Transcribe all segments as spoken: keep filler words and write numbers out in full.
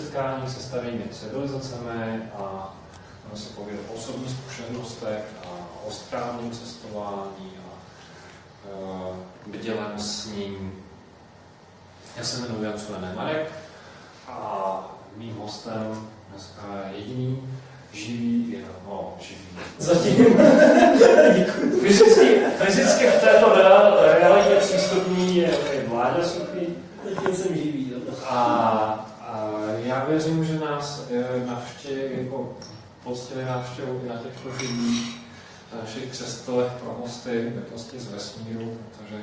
setkání se starými civilizacemi a budeme se povědět o osobních zkušenostech a o správném cestování a uh, bdělém snění. Já se jmenuji Jan Sulený Marek a mým hostem dneska je jediný živý, no živý. Zatím. Fyzicky, fyzicky v této realitě přístupný je Vláďa Suchý. Zatím jsem živý, jo. A, a já věřím, že nás navštěví, jako poctivě návštěvu i na těchto živých, na našich křestelech pro hosty, bytosti z vesmíru, protože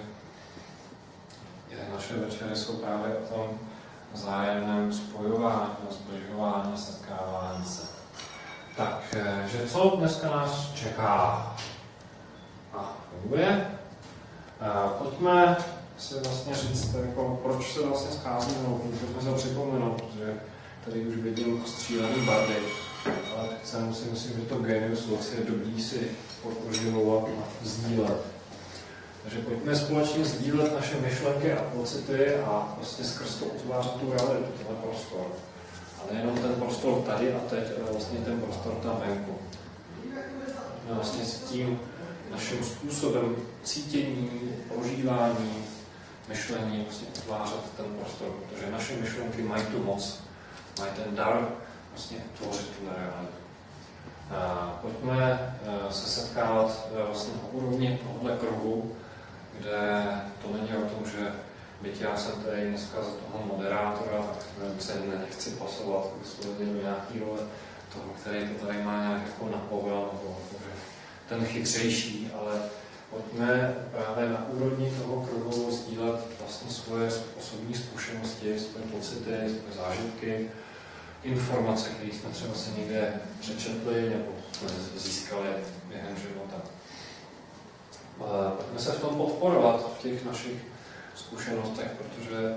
naše večery jsou právě o tom vzájemném spojování, zbližování, setkávání se. Takže co dneska nás čeká? A funguje. Pojďme si vlastně říct, jako, proč se vlastně scházíme, no, můžeme se připomenout, protože tady už vidím střílený bardy, ale tak se musím, myslím, že to genius loci je dobrý si oživovat a sdílet. Takže pojďme společně sdílet naše myšlenky a pocity a vlastně skrz to utvářet tu realitu, tenhle prostor. A nejenom ten prostor tady a teď, ale vlastně ten prostor tam venku. A vlastně s tím naším způsobem cítění, prožívání, myšlení vlastně utvářet ten prostor, protože naše myšlenky mají tu moc, mají ten dar vlastně tvořit tu realitu. Pojďme se setkávat vlastně na úrovni tohohle kruhu, kde to není o tom, že byť já jsem tady dneska za toho moderátora, tak se nechci pasovat vysloveně do nějaký role toho, který to tady má nějak jako napovel, nebo ten chytřejší, ale pojďme právě na úrovni toho kruhu sdílet vlastně svoje osobní zkušenosti, svoje pocity, svoje zážitky, informace, které jsme třeba si někde přečetli nebo jsme získali během života. Pojďme se v tom podporovat, v těch našich zkušenostech, protože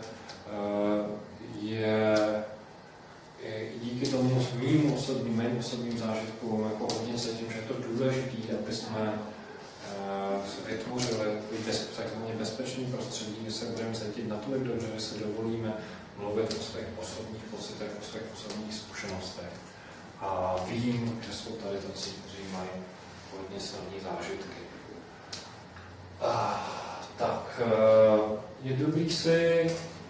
je, je díky tomu mým osobním, mým osobním zážitkům jako hodně se tím, že je to důležité, aby jsme se vytvořili bez, takzvaně bezpečný prostředí, kde se budeme cítit natolik dobře, že se dovolíme mluvit o svých osobních pocitech, o svých osobních zkušenostech. A vím, že jsou tady tací, kteří mají hodně silné zážitky. A, tak je dobrý si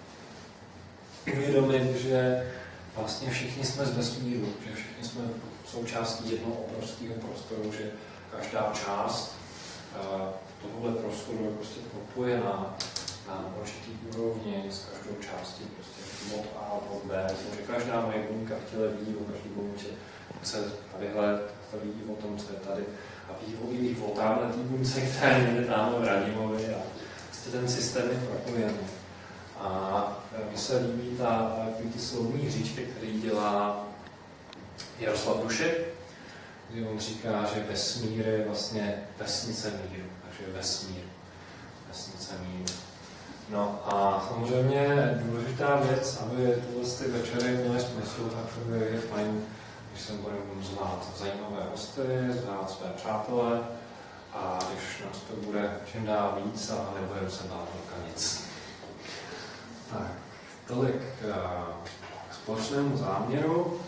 uvědomit, že vlastně všichni jsme z vesmíru, že všichni jsme součástí jednoho obrovského prostoru, že každá část tohohle prostoru je prostě propojená na určitý úrovni s každou částí, prostě od A, od B, že každá moje buňka v těle ví o každý buňce, chce vyhled, to ví o tom, co je tady, a ví o tamhle tý buňce, která je někde tamhle v Radimovi, a prostě ten systém je propojený. A mně se líbí ta, ty slovní hříčky, který dělá Jaroslav Dušek, kdy on říká, že vesmír je vlastně vesnice míru, takže vesmír, vesnice míru. No a samozřejmě důležitá věc, aby tyhle ty večery měly smysl, tak je fajn, když se budeme znát zajímavé hosty, znát své přátelé a když nás to bude čím dál víc a nebudeme se bát nic. Tak, tolik k společnému záměru.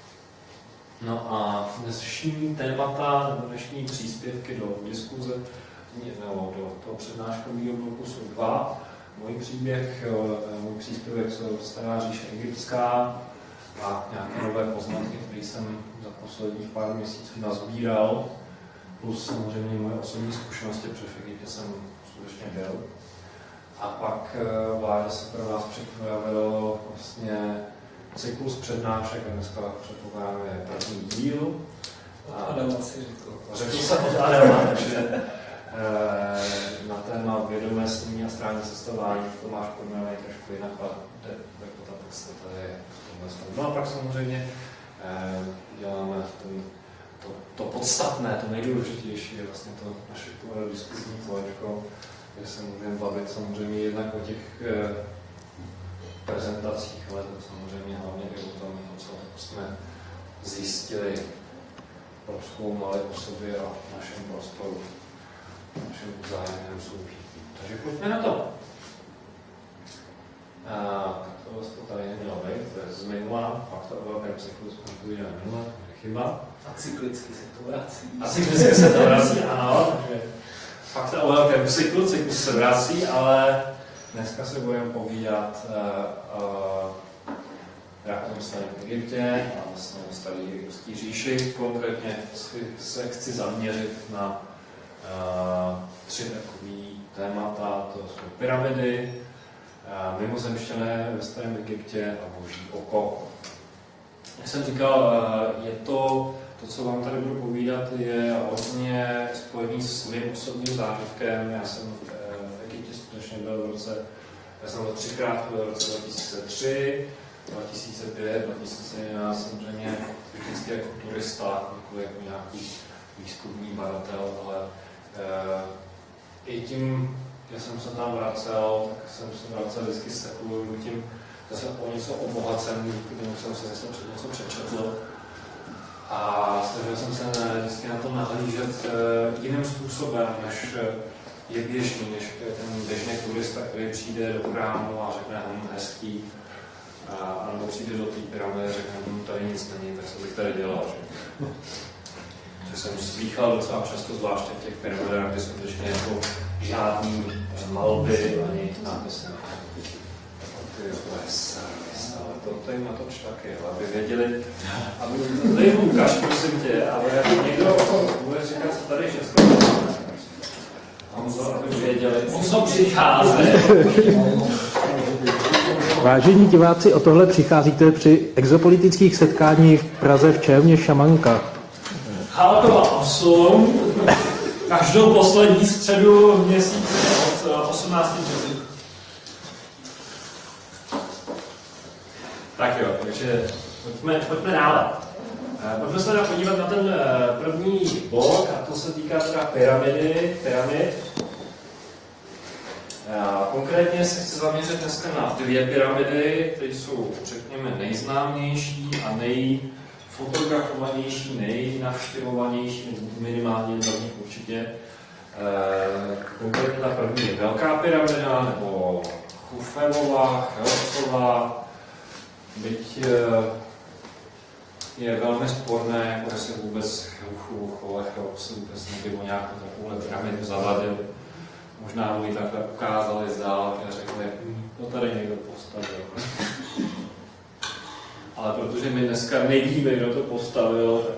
No a dnešní témata, dnešní příspěvky do diskuze, nebo do toho přednáškového bloku jsou dva. Můj příběh, můj příspěvek jsou stará říše egyptská a nějaké nové poznatky, které jsem za posledních pár měsíců nazbíral, plus samozřejmě moje osobní zkušenosti, protože v Egyptě jsem skutečně byl. A pak Vláďa se pro nás připravil vlastně cyklus přednášek, a dneska předpokládáme je první díl. Od Adama si řekl. Řekl jsem od Adama, takže na téma vědomé snění a správné cestování Tomáš Kornelej trošku jinak, ale jako ta podstata je v tomhle stavu. No a pak samozřejmě děláme ten, to, to podstatné, to nejdůležitější je vlastně to naše diskuzní kolečko, kde se můžeme bavit samozřejmě jednak o těch prezentacích, ale to samozřejmě hlavně i o tom, co jsme zjistili, prozkoumali o sobě a v našem prostoru, v našem vzájemném soužití. Takže pojďme na to. A, tohle to tady nemělo být, to je z minula, fakta o velkém cyklu jsme povídali minule, to je chyba. A cyklicky se to vrací. A cyklicky se to vrací, ano, takže fakta o velkém cyklu, cyklus se vrací, ale dneska se budeme povídat uh, uh, já o tom starém Egyptě a vlastně o staré egyptské říši. Konkrétně se chci zaměřit na uh, tři takové témata, to jsou pyramidy, uh, mimozemšťané ve starém Egyptě a boží oko. Jak jsem říkal, uh, je to, to, co vám tady budu povídat, je hodně spojený s svým osobním zážitkem. Já jsem v, v Egyptě skutečně byl v roce, já jsem byl třikrát v roce dva tisíce tři, dva tisíce pět, dva tisíce jedenáct, samozřejmě vždycky jako turista, jako, jako nějaký výzkumný badatel, ale e, i tím, že jsem se tam vracel, tak jsem se vracel vždycky s takovým tím, že jsem o něco obohacen, díky tomu jsem se něco, něco přečetl. A snažil jsem se vždycky na to nahlížet e, jiným způsobem, než je běžný, než ten běžný turista, který přijde do chrámu a řekne, hm, hezký, a nebo přijde do té pyramidy a řekne, hm, tady nic není, tak co bych tady dělal. Že? To jsem slýchal docela často, zvláště v těch pyramidách, kde skutečně jako žádný malby ani nápisy. To je servis, ale to tady natoč taky, aby věděli, aby tady ukáž, prosím tě, ale někdo bude říkat, co tady všechno máme. Honzo, aby věděli, o co přichází. Vážení diváci, o tohle přicházíte při exopolitických setkáních v Praze v Červně Šamanka. Halkova osm, každou poslední středu v měsíci od osmnáctého března. Tak jo, takže pojďme, pojďme dále. Pojďme se teda podívat na ten první blok, a to se týká teda pyramidy, pyramid. Konkrétně se chci zaměřit dneska na dvě pyramidy, které jsou, řekněme, nejznámější a nejfotografovanější, nejnavštěvovanější, minimálně za nich určitě. Konkrétně ta první je Velká pyramida, nebo Chufevova, Cheopsova, byť je velmi sporné, jako jestli vůbec Cheopse vůbec někdy o nějakou takovou pyramidu zavadil. Možná mu ji takhle ukázali z dálky a řekli, hm, to tady někdo postavil. Ale protože my dneska nevíme, kdo to postavil, tak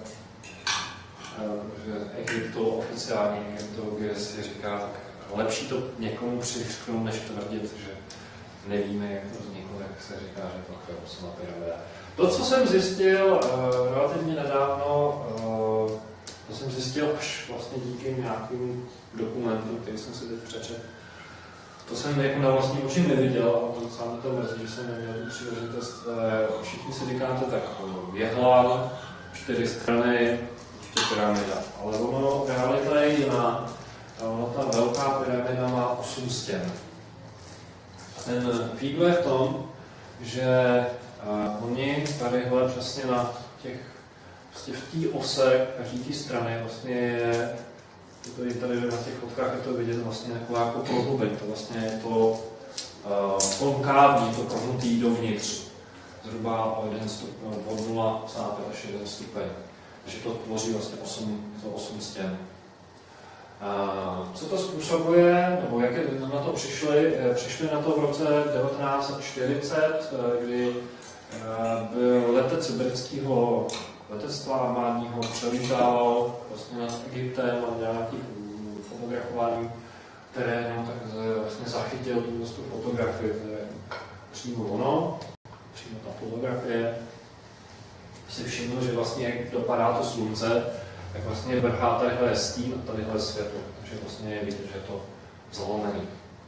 že Egypto, oficiální egyptologie si říká, tak lepší to někomu přišknout, než tvrdit, že nevíme, jak to vzniklo, jak se říká, že to Cheopsova pyramida. To, co jsem zjistil uh, relativně nedávno, uh, to jsem zjistil až vlastně díky nějakým dokumentům, který jsem si teď přečetl. To jsem jako na vlastní oči neviděl, a to sám to mrzí, že jsem neměl tu příležitost. Uh, všichni si říkáte tak jehlan, čtyři strany, ještě pyramida. Ale ono, realita je jiná. Ono, ta velká pyramida má osm stěn. Ten fígl je v tom, že uh, oni tadyhle přesně na těch, vlastně v té ose každý té strany vlastně je, je to tady na těch fotkách je to vidět vlastně taková jako prohlubení, to vlastně je to uh, konkávní, to prohnutý dovnitř, zhruba o jeden stupeň, od nula celá pět až jeden stupeň, takže to tvoří vlastně osm stěn. Uh, co to způsobuje, nebo jak na to přišli? Přišli na to v roce devatenáct set čtyřicet, kdy uh, byl letec britského letectva armádního přelítával vlastně nad Egyptem a nějaký fotografování terénu, tak vlastně zachytil tu fotografii, to je přímo ono, přímo ta fotografie. Si všiml, že vlastně jak dopadá to slunce, tak vlastně vrhá tadyhle stín a tadyhle světlo, takže vlastně je vidět, že je to zlomený.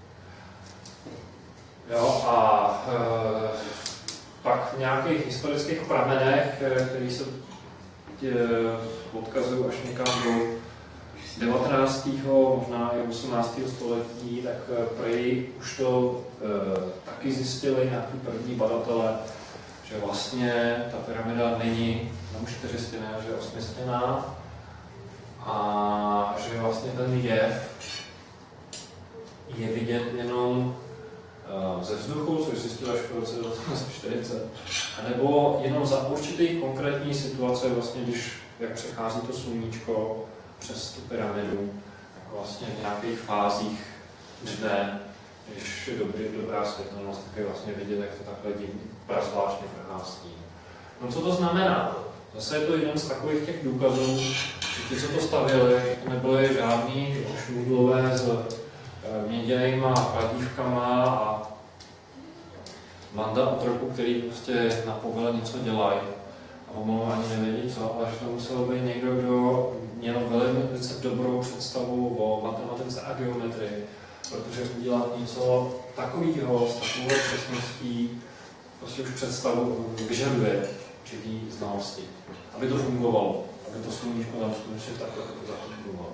Jo, a e, pak v nějakých historických pramenech, které se odkazují až někam do devatenáctého možná i osmnáctého století, tak prý už to e, taky zjistili nějaký první badatelé, že vlastně ta pyramida není jenom čtyřistěná, že je osmistěná a že vlastně ten jev je vidět jenom ze vzduchu, což zjistila až v roce devatenáct set čtyřicet, nebo jenom za určitých konkrétní situace, vlastně, když jak přechází to sluníčko přes tu pyramidu, jako vlastně v nějakých fázích dne, když je dobrý, dobrá světelnost, tak je vlastně vidět, jak to takhle prazvláštně prochází. No co to znamená? Zase je to jeden z takových těch důkazů, že ti, co to stavěli, nebyly žádný šmudlové s měděnýma kladívkama a banda otroků, který prostě na povele něco dělají a pomalu ani nevědí co, ale že to muselo být někdo, kdo měl velice dobrou představu o matematice a geometrii, protože udělat něco takového s takovou přesností prostě už představu vyžaduje určitý znalosti, aby to fungovalo, aby to sluníčko tam skutečně takhle zafungovalo.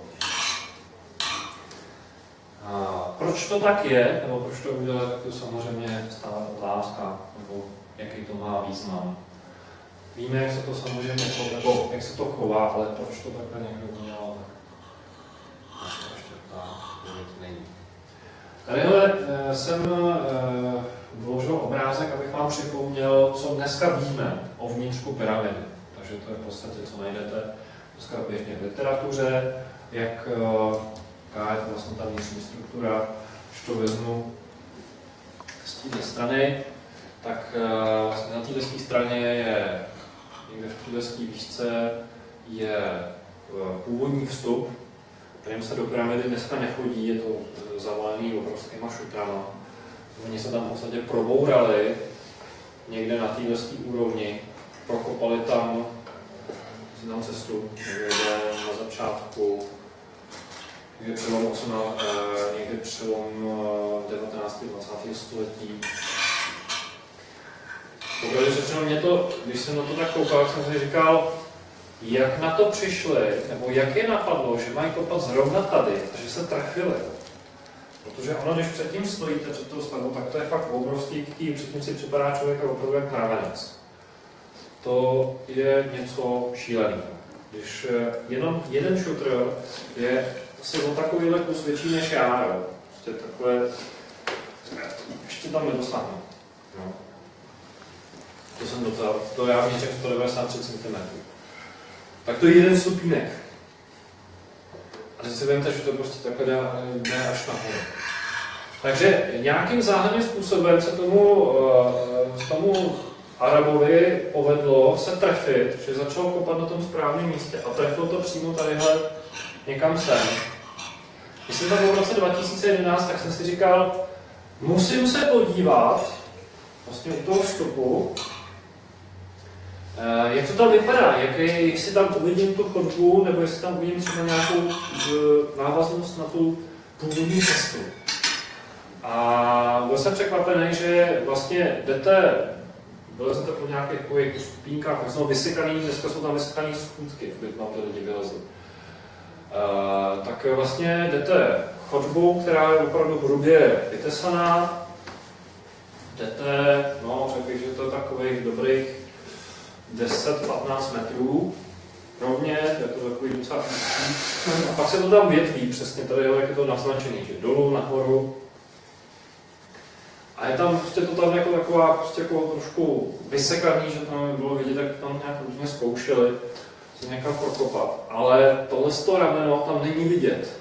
A proč to tak je, nebo proč to udělat, tak to samozřejmě stále otázka, nebo jaký to má význam. Víme, jak se to samozřejmě nebo jak se to chová, ale proč to takhle někdo udělal, tak to ještě tak není. Tadyhle jsem vložil obrázek, abych vám připomněl, co dneska víme o vnitřku pyramidy. Takže to je v podstatě, co najdete dneska běžně v literatuře, jak jaká je to vlastně ta vnitřní struktura. Když to vezmu z této strany, tak vlastně na této straně je někde v této výšce je původní vstup, kterým se do pyramidy dneska nechodí, je to zavalený obrovskýma šutrama. Oni se tam v podstatě probourali někde na této úrovni, prokopali tam, tam cestu, někde na začátku, někde přelom, někde přelom devatenáctého a dvacátého století. Popravdě řečeno, mě to, když jsem na to tak koukal, jsem si říkal, jak na to přišli, nebo jak je napadlo, že mají kopat zrovna tady a že se trefili. Protože ono, když předtím stojíte před tou stavbou, tak to je fakt obrovský, který předtím si připadá člověk opravdu jak mravenec. To je něco šíleného. Když jenom jeden šutr je asi o takovýhle kus větší než já, jo. Prostě takhle, ještě tam nedosáhnu. No. To jsem docela, to já měřím sto devadesát tři centimetrů. Tak to je jeden stupínek. A teď si vemte, že to prostě takhle jde až nahoru. Takže nějakým záhadným způsobem se tomu, tomu Arabovi povedlo se trefit, že začal kopat na tom správném místě a trefilo to přímo tadyhle někam sem. Když jsem tam byl v roce dva tisíce jedenáct, tak jsem si říkal, musím se podívat vlastně u toho vstupu, jak to tam vypadá, jak je, jestli tam uvidím tu chodbu, nebo jestli tam uvidím třeba nějakou návaznost na tu původní cestu. A byl jsem překvapený, že vlastně jdete, vylezete po nějakých takových stupínkách, tak jsou vysekaný, dneska jsou tam vysekaný schůdky, aby vám to lidi vylezli. Uh, tak vlastně jdete chodbou, která je opravdu hrubě vytesaná, jdete, no řekl bych, že to je takových dobrých deset patnáct metrů rovně, je to takový docela úzký. A pak se to tam větví přesně tady, jak je to naznačený, že dolů, nahoru. A je tam prostě to tam jako taková prostě jako trošku vysekaný, že tam bylo vidět, jak tam nějak různě zkoušeli se někam prokopat. Ale tohle z toho rameno tam není vidět.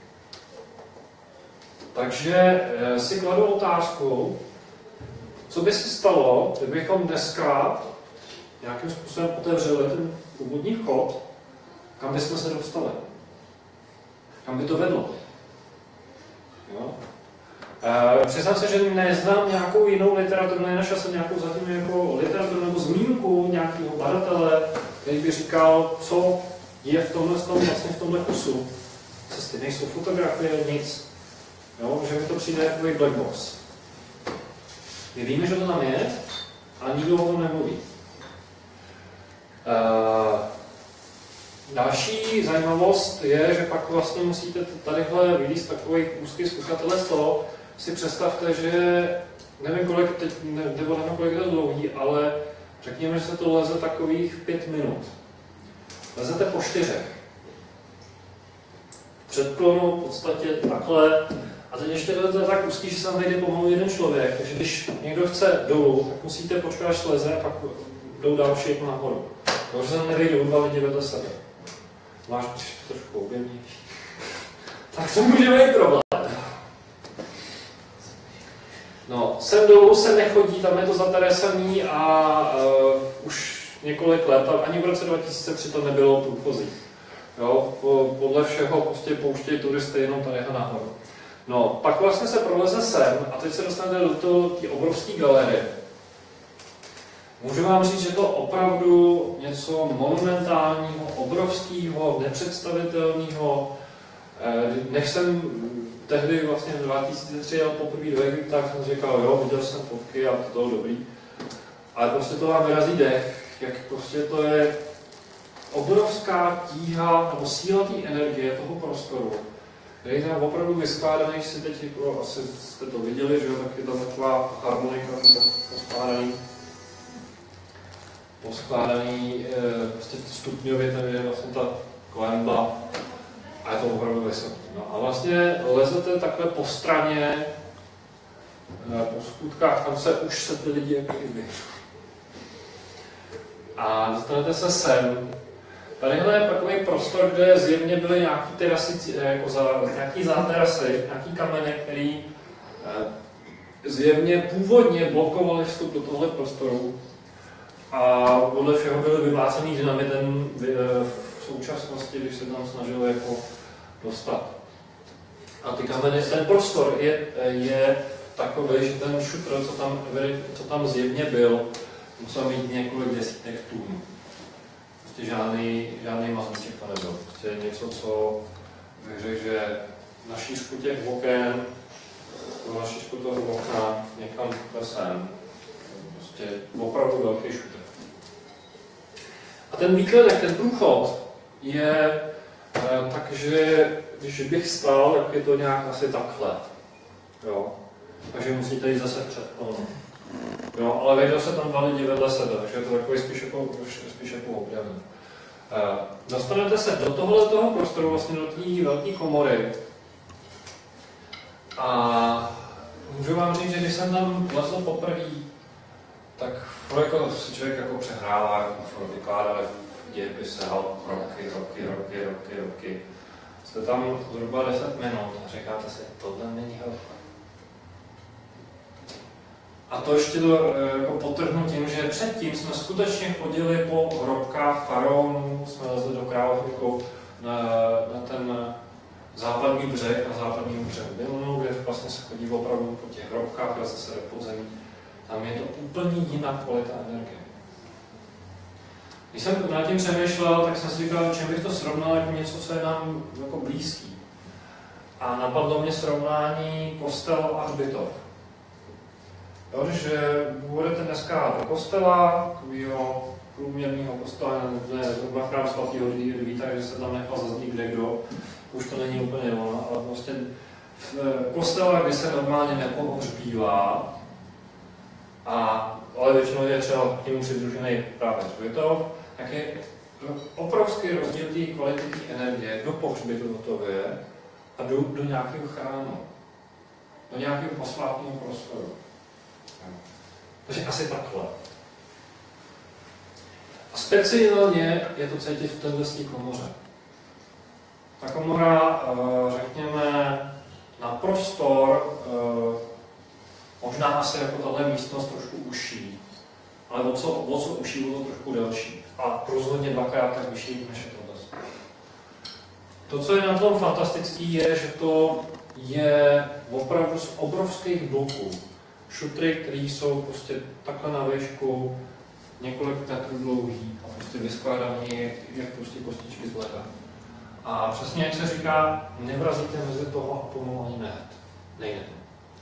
Takže si kladu otázku, co by se stalo, kdybychom dneska nějakým způsobem otevřeli ten původní vchod, kam bychom se dostali? Kam by to vedlo? Jo? E, přiznám se, že neznám nějakou jinou literaturu, nenašel jsem nějakou zatím jako literaturu nebo zmínku nějakého badatele, který by říkal, co je v tomhle, vlastně v tomhle kusu cesty. Nejsou fotografie, nic. Jo? Že mi to přijde jako black box. My víme, že to tam je, ale nikdo o tom nemluví. Uh, další zajímavost je, že pak vlastně musíte tadyhle vylíst takový úzký zkušatele z toho, si představte, že nevím kolik, teď, ne, nebo nevím kolik je to dlouhý, ale řekněme, že se to leze takových pět minut. Lezete po čtyřech. Předklonu v podstatě takhle A teď ještě to je tak úzký, že se tam vejde pomalu jeden člověk, takže když někdo chce dolů, tak musíte počkat, až sleze a pak jdou další jako nahoru. Takže se nevejdou dva lidi vedle sebe. Máš trošku objemnější. Tak to může být problém. No, sem dolů se nechodí, tam je to zateresaný a uh, už několik let, ani v roce dva tisíce tři to nebylo průchozí. Jo, podle všeho prostě pouštějí turisty jenom tady nahoru. No, pak vlastně se proleze sem a teď se dostanete do té obrovské galerie. Můžu vám říct, že to opravdu něco monumentálního, obrovského, nepředstavitelného. Než jsem tehdy vlastně v dva tisíce tři jel poprvé do Egypta, tak jsem říkal, jo, viděl jsem fotky a to bylo dobrý. Ale prostě to vám vyrazí dech, jak prostě to je obrovská tíha nebo síla té energie toho prostoru, který je tam opravdu vyskládaný, si teď jako, asi jste to viděli, že jo, tak je tam taková harmonika, poskládaný, poskládaný e, prostě stupňově, tady je vlastně ta klemba a je to opravdu vysoký. No a vlastně lezete takhle po straně, e, po skutkách, tam se už se ty lidi jako i a dostanete se sem. Tadyhle je takový prostor, kde zjevně byly nějaký terasy, jako za, nějaký záterasy, nějaký kameny, který eh, zjevně původně blokovaly vstup do tohle prostoru a podle všeho byly vyvácený dynamitem v, v současnosti, když se tam snažili jako dostat. A ty kameny, ten prostor je, je takový, že ten šutr, co tam, co tam zjevně byl, musel mít několik desítek tun. Prostě žádný, žádný mazlíček to nebyl. Prostě něco, co bych řekl, že na šířku těch oken, na šířku toho okna, někam sem. Prostě opravdu velký šutr. A ten výkladek, ten průchod je eh, takže, když bych stál, tak je to nějak asi takhle. Jo. Takže musíte jít zase před. Jo, ale vejdou se tam dva lidi vedle sebe, takže je to takový spíš jako, spíš jako objevený. Uh, dostanete se do tohohle toho prostoru, vlastně do té velké komory. A můžu vám říct, že když jsem tam vlezl poprvé, tak jako si člověk jako přehrává, jako vykládali v dějepise roky, roky, roky, roky, roky. Jste tam zhruba deset minut a říkáte si, tohle není hloubka. A to ještě to jako potrhnu tím, že předtím jsme skutečně chodili po hrobkách faraonů, jsme lezli do Královníku na, na ten západní břeh, na západním břehu Bylonu, kde vlastně se chodí opravdu po těch hrobkách, leze se do podzemí. Tam je to úplně jiná kvalita energie. Když jsem nad tím přemýšlel, tak jsem si říkal, čem bych to srovnal jako něco, co je nám jako blízký. A napadlo mě srovnání kostel a hřbitov. Jo, když budete dneska do kostela, takového průměrného kostela, ne zhruba chrám svatého Víta, že se tam nechal zaznít kde kdo, už to není úplně ono, ale prostě v kostele, kdy se normálně nepohřbívá, a, ale většinou je třeba k němu přidružený právě hřbitov, tak je obrovský rozdíl té kvality té energie do pohřbitově a do, do nějakého chrámu, do nějakého posvátného prostoru. Takže asi takhle. A speciálně je to cítit v této komoře. Ta komora, řekněme, na prostor, možná asi jako tahle místnost trošku užší, ale o co, o co užší, bylo to trošku delší. A rozhodně dvakrát tak vyšší, než je tohle. To, co je na tom fantastické, je, že to je opravdu z obrovských bloků. Šutry, které jsou prostě takhle na výšku, několik metrů dlouhý a prostě vyskládaný jak prostě kostičky z leda. A přesně jak se říká, nevrazíte mezi toho a pomalu ani nehet. Nejde to.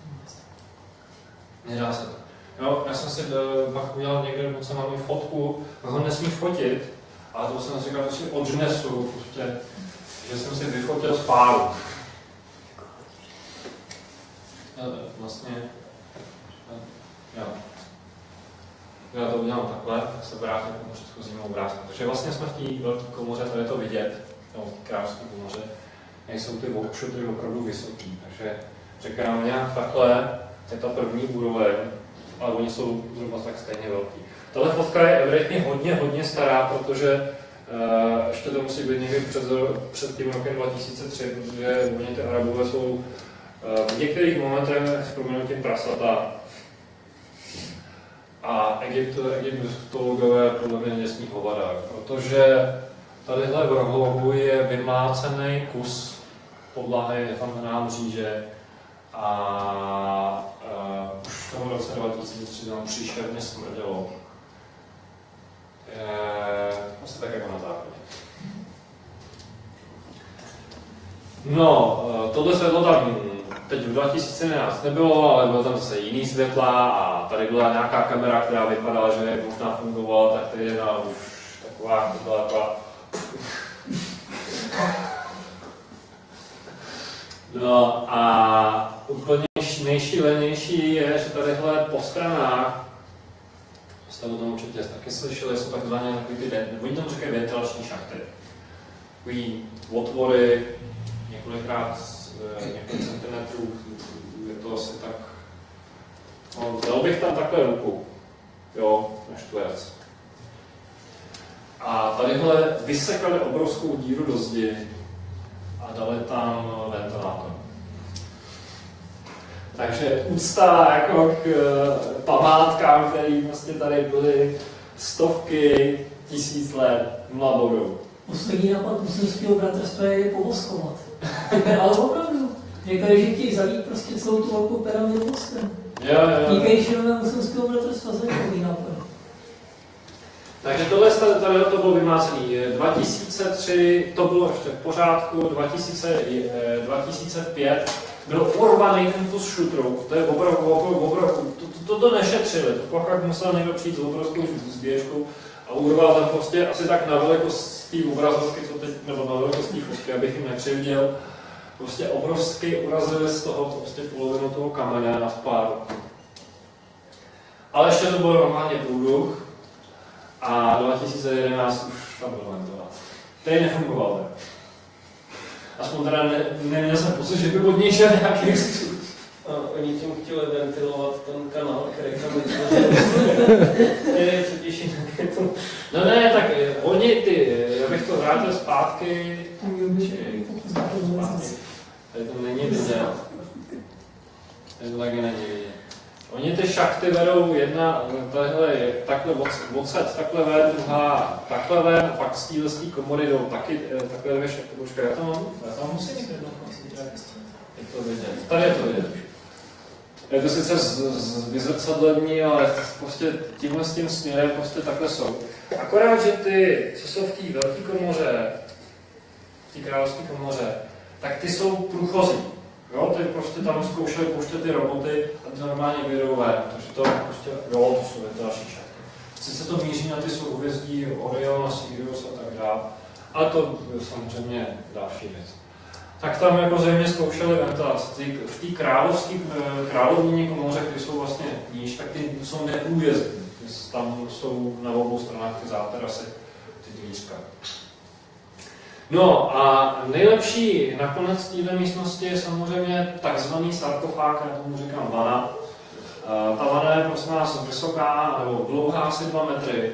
Nedá se to. Jo, já jsem si pak udělal někde, moc jsem mám fotku, ho nesmí fotit, ale to jsem si říkal, že si odnesu, prostě, že jsem si vyfotil z páru. Vlastně Jo. Já to udělám takhle, tak se vrátím k tomu předchozímu obrázku. Takže vlastně jsme v té velké komoře, tady je to vidět, v té královské komoře, jak jsou ty šutry opravdu vysoký. Takže Říkám, nějak takhle je ta první úroveň, ale oni jsou zhruba tak stejně velký. Tahle fotka je evidentně hodně, hodně stará, protože uh, ještě to musí být někdy před, před tím rokem dva tisíce tři, protože oni ty Arabové jsou uh, v některých momentech s proměnutím prasata. A Egypt, egyptologové podle mě nesmí hovada, protože tadyhle v rohu je vymlácený kus podlahy, je tam nám říže a uh, už v tom roce dva tisíce tři tam příšerně smrdělo. Asi tak jako na západě. No, tohle světlo tam teď v dva tisíce jedenáct nebylo, ale bylo tam zase jiný světla a tady byla nějaká kamera, která vypadala, že možná fungovala, tak tady je na už taková, to byla taková... No a úplně nejšílenější je, že tadyhle po stranách, jste o tom určitě taky slyšeli, jsou takzvané takový ty, oni tomu říkají ventilační šachty. Takový otvory, několikrát několik centimetrů, je to asi tak, no, dal bych tam takhle ruku, jo, na čtverec. A tadyhle vysekali obrovskou díru do zdi a dali tam ventilátor. Takže úcta jako k památkám, které vlastně tady byly stovky tisíc let mladou. Poslední nápad muslimského bratrstva je povoskovat. Ale opravdu. Říkají, že chtějí zalít prostě celou tu velkou pyramidu voskem. Díkají členové muslimského bratrstva za takový nápad. Takže tohle tady to bylo vymlácený. dva tisíce tři to bylo ještě v pořádku, dva tisíce pět byl urvaný ten kus šutrů, to je opravdu, opravdu, opravdu, to, to, to, to nešetřili, to pak musel někdo přijít s obrovskou zběžkou a urval tam prostě asi tak na velikost té obrazovky, co teď, nebo na velikost té fotky, abych jim nekřivděl, prostě obrovsky urazili z toho prostě polovinu toho kamene na spáru. Ale ještě to byl normálně průduch a dva tisíce jedenáct už tam byl ventilát. Teď nefungoval. Aspoň teda ne, neměl jsem pocit, že by od něj šel nějaký extrus. A oni tím chtěli ventilovat ten kanál, který tam je co těší na to. No ne, tak oni ty, já bych to vrátil zpátky. Tady to není vidět. Tady to taky není vidět. Oni ty šachty vedou jedna, tahle, takhle odsaď, takhle ven, druhá, takhle ven, a pak z téhle komory jdou taky takhle dvě šachty. Počkej, já tam mám, já tam musím jít jednou, je to vidět. Tady je to vidět. Je to sice z, z vyzrcadlení, ale prostě tímhle s tím směrem prostě takhle jsou. Akorát, že ty, co jsou v té velké komoře, v té královské komoře, tak ty jsou průchozí. Jo, ty prostě tam zkoušeli pouštět ty roboty a ty normálně vyjedou ven, takže to prostě, jo, to jsou další šachty. Sice to míří na ty souhvězdí Orion a Sirius a tak dále, ale to je samozřejmě další věc. Tak tam jako zřejmě zkoušeli ventilaci. V té královské královní komoře, které jsou vlastně níž, tak ty jsou neprůjezdní. Tam jsou na obou stranách ty záterasy, ty dvířka. No a nejlepší nakonec této místnosti je samozřejmě takzvaný sarkofág, já tomu říkám vana. Ta vana je prosím nás vysoká, nebo dlouhá asi dva metry.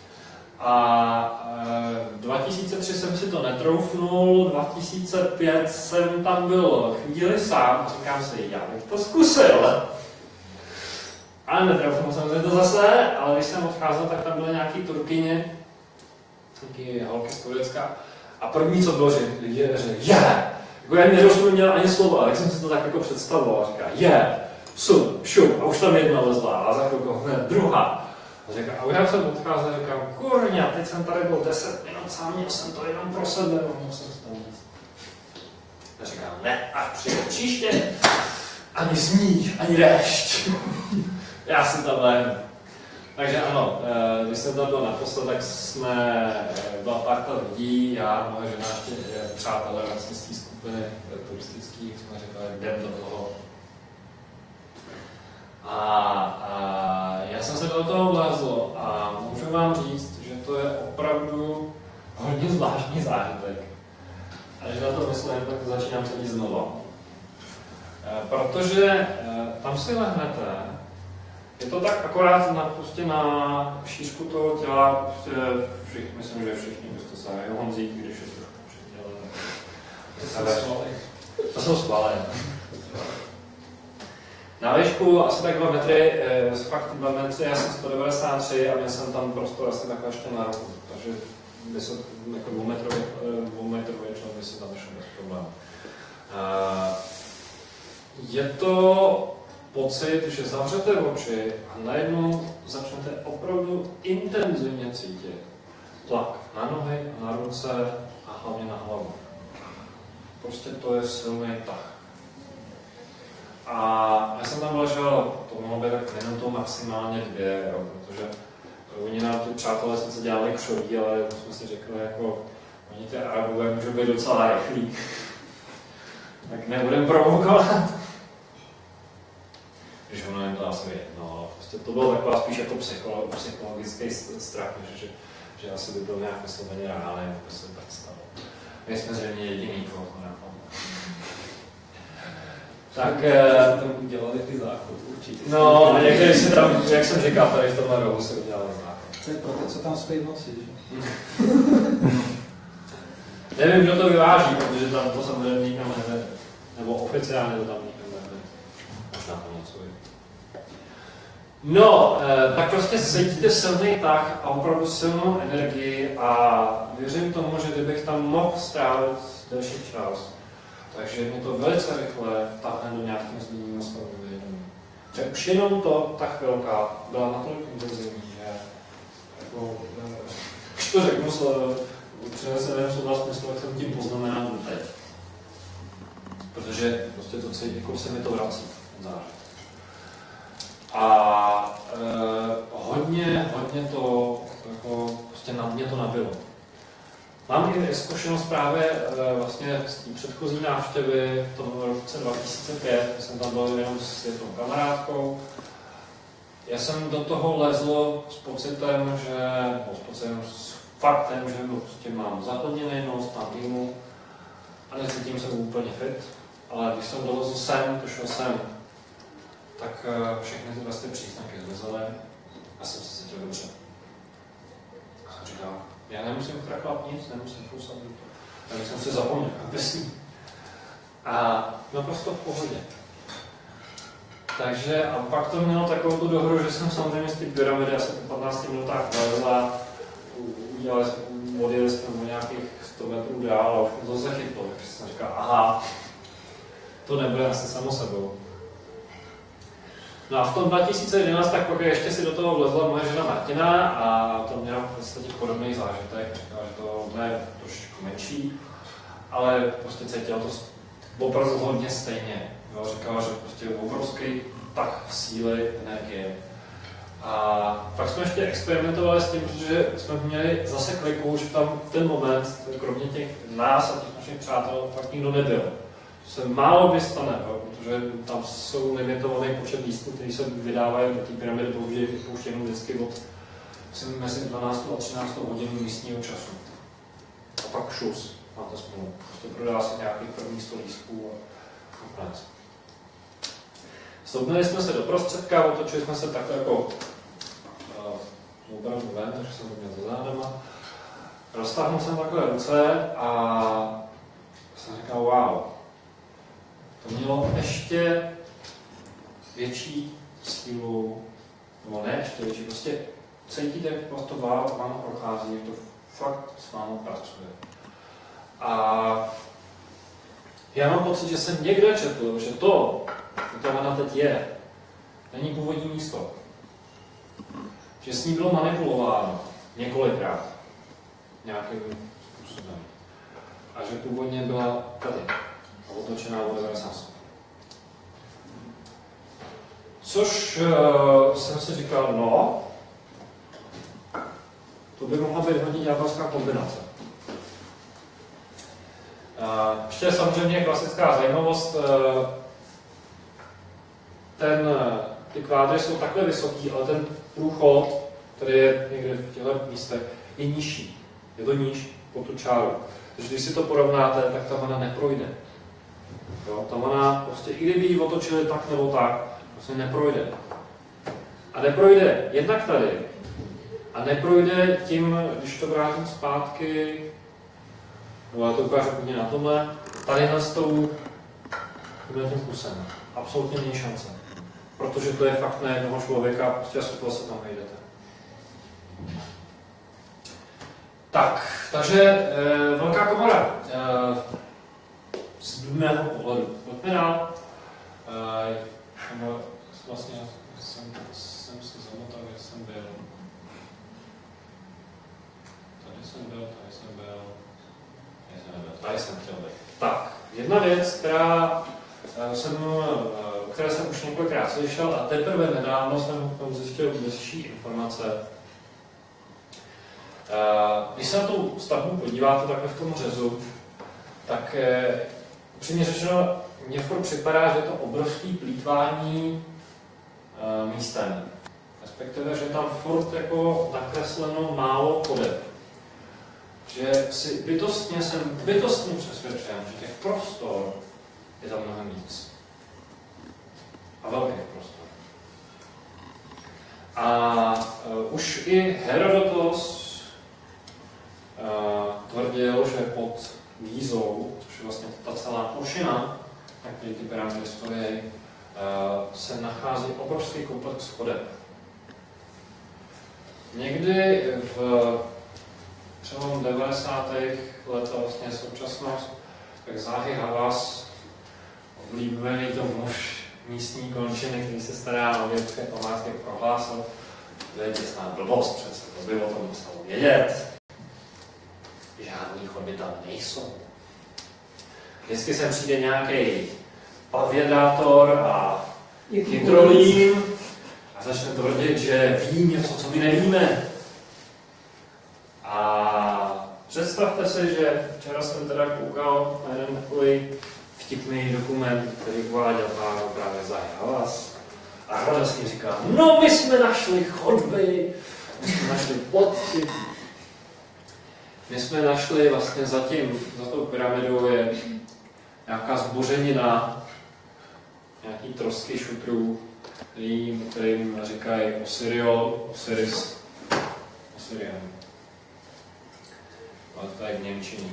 A dva tisíce tři jsem si to netroufnul, dva tisíce pět jsem tam byl chvíli sám a říkám si, já bych to zkusil. Ale netroufnul jsem si to zase, ale když jsem odcházel, tak tam byly nějaký Turkyně, nějaký holky z Turecka. A první, co bylo, že je, že je, jako já nerozuměl ani slova, ale jak jsem si to tak jako představoval, říká, je, sun, šup, a už tam jedna lezla, a za chvilku hned druhá. A říká, a já jsem odcházel a říkám, kurňa, teď jsem tady byl deset minut sám, měl jsem to jenom pro sebe, mohl jsem se tam říct. A říkám, ne, a přijde příště, ani sníh, ani déšť. Já si tam lehnu. Takže ano, když jsem tam byl naposled, tak jsme, byla parta lidí, já, moje žena, ještě přátelé vlastně z té skupiny turistických, jsme říkali, jdem do toho. A, a já jsem se do toho vlezl a můžu vám říct, že to je opravdu hodně zvláštní zážitek. A když na to myslím, tak začínám se jít znova. Protože tam si lehnete, je to tak akorát na, prostě na šířku toho těla, prostě všichni, myslím, že všichni byste se i Honzík, když je trošku předělé. To jsou svaly. Na výšku asi tak dva metry, z fakt dva metry, já jsem sto devadesát tři a měl jsem tam prostor asi takhle ještě na ruku. Takže vysok, jako dvoumetrový člověk by se tam šel bez problémů. Je to pocit, že zavřete oči a najednou začnete opravdu intenzivně cítit tlak na nohy, na ruce a hlavně na hlavu. Prostě to je silný tah. A já jsem tam ležel, to mohlo být tak minutu maximálně dvě, jo, protože oni nám ty přátelé sice dělali křoví, ale jsme si řekli, jako oni ty Arabové můžou být docela rychlí. Tak nebudem provokovat. Když ono jim to asi jedno, prostě to bylo taková spíš jako psycholo, psychologický strach, že, že, že asi by byl nějak vysloveně reálný, jako se představil. My jsme zřejmě jediný, koho to napadlo. Tak tam udělali ty záchod, určitě. No, někdy si tam, jak jsem říkal, tady v tomhle rohu se udělali záchod. To je pro ty, co tam spí v noci, že? Nevím, kdo to vyváží, protože tam to samozřejmě nikam nevede. Nebo oficiálně to tam nikam nevede. Možná to něco je. No, eh, tak prostě cítíte silný tah a opravdu silnou energii a věřím tomu, že kdybych tam mohl strávit delší čas, takže mě to velice rychle vtáhne do nějakým změním stavu vědomí. Že už jenom to, ta chvilka byla natolik intenzivní, že jako, když to řeknu, přeneseném slova smyslu, jak jsem tím poznamenal teď. Protože prostě to se, jako se mi to vrací, ten zážitek. A e, hodně, hodně to, jako, prostě na mě to nabilo. Mám i zkušenost právě e, vlastně z té předchozí návštěvy v tom roce dva tisíce pět, jsem tam byl jenom s jednou kamarádkou. Já jsem do toho lezl s pocitem, že, no, s pocitem, s faktem, že prostě mám zaplněný nos, mám dýmu a necítím se úplně fit, ale když jsem dolezl sem, došel sem, tak všechny ty vlastně příznaky zmizely a jsem se cítil dobře. A jsem říkal, já nemusím krachlat nic, nemusím působit to. Já jsem si zapomněl, kapesní. A naprosto v pohodě. Takže a pak to mělo takovou tu dohru, že jsem samozřejmě z té pyramidy asi po patnácti minutách vylezl a udělali, odjeli jsme o nějakých sto metrů dál a už mě to zachytlo. Takže jsem říkal, aha, to nebude asi samo sebou. No a v tom dva tisíce jedenáct tak pak ještě si do toho vlezla moje žena Martina a to měla v podstatě podobný zážitek. Říkala, že to ne trošku menší, ale prostě cítila to opravdu hodně stejně. Jo, říkala, že prostě obrovský tah síly, energie. A pak jsme ještě experimentovali s tím, že jsme měli zase kliku, že tam v ten moment, kromě těch nás a těch našich přátel, fakt nikdo nebyl. To se málo kdy stane, jo, protože tam jsou limitovaný počet lístků, které se vydávají do té pyramidy, pouštějí jenom vždycky od mezi dvanáctou a třináctou hodinu místního času. A pak šus, máte smlouvu. Prostě prodá se nějakých prvních sto lístků a konec. Stoupnuli jsme se do prostředka, otočili jsme se takhle jako uh, obranu ven, takže jsem to měl za zádama. Roztáhnul jsem takhle ruce a jsem říkal, wow, to mělo ještě větší sílu, nebo ne ještě větší, prostě cítíte, jak to vám prochází, jak to fakt s vámi pracuje. A já mám pocit, že jsem někde četl, že to, co tam teď je, není původní místo. Že s ní bylo manipulováno několikrát nějakým způsobem. A že původně byla tady a otočená o devadesát stupňů. Což uh, jsem si říkal, no, to by mohla být hodně ďábelská kombinace. Uh, ještě samozřejmě klasická zajímavost, uh, ten, ty kvádry jsou takhle vysoký, ale ten průchod, který je někde v těchto místech, je nižší. Je to níž po tu čáru. Takže když si to porovnáte, tak ta vana neprojde. Jo? Tam ona prostě, i kdyby ji otočili tak nebo tak, prostě neprojde. A neprojde jednak tady, a neprojde tím, když to vrátím zpátky, no já to ukážu úplně na tomhle, tadyhle s tou, tím kusem. Absolutně není šance. Protože to je fakt na jednoho člověka, prostě a sotva se tam vejdete. Tak, takže e, velká komora. E, z mého pohledu. Pojďme dál. E, vlastně jsem, jsem se zamotal, kde jsem byl. Tady jsem byl, tady jsem byl. Tady jsem byl, tady jsem chtěl být. Tak, jedna věc, která jsem, které jsem už několikrát slyšel a teprve nedávno jsem zjistil bližší informace. Když se na tu stavbu podíváte takhle v tom řezu, tak upřímně řečeno, mně furt připadá, že je to obrovské plýtvání místem. Respektive, že tam furt jako nakresleno málo chodeb. Že si bytostně jsem bytostně přesvědčen, že těch prostor je tam mnohem víc. A velkých prostor. A uh, už i Herodotos uh, tvrdil, že pod Gízou, což je vlastně ta celá plošina, na které ty pyramidy stojí, uh, se nachází obrovský komplex chodeb. Někdy v přelom devadesátých let a vlastně současnost, tak Zahi Hawass, oblíbený to muž místní končiny, který se stará o vědecké památky, prohlásil, že je těsná blbost přece, to by o tom muselo vědět. Žádný chodby tam nejsou. Vždycky sem přijde nějaký pavědátor a chytrolím a začne tvrdit, že ví něco, co my nevíme. A představte si, že včera jsem teda koukal na jeden takový vtipný dokument, který uváděl pánu právě Zahi Hawass. A radostně říká, no my jsme našli chodby, my jsme našli podky. My jsme našli vlastně zatím, za tou pyramidou je nějaká zbořenina, nějaký trosky šutrů, kterým, kterým říkají Osirio, Osiris, Osirian. Ale to je v němčině.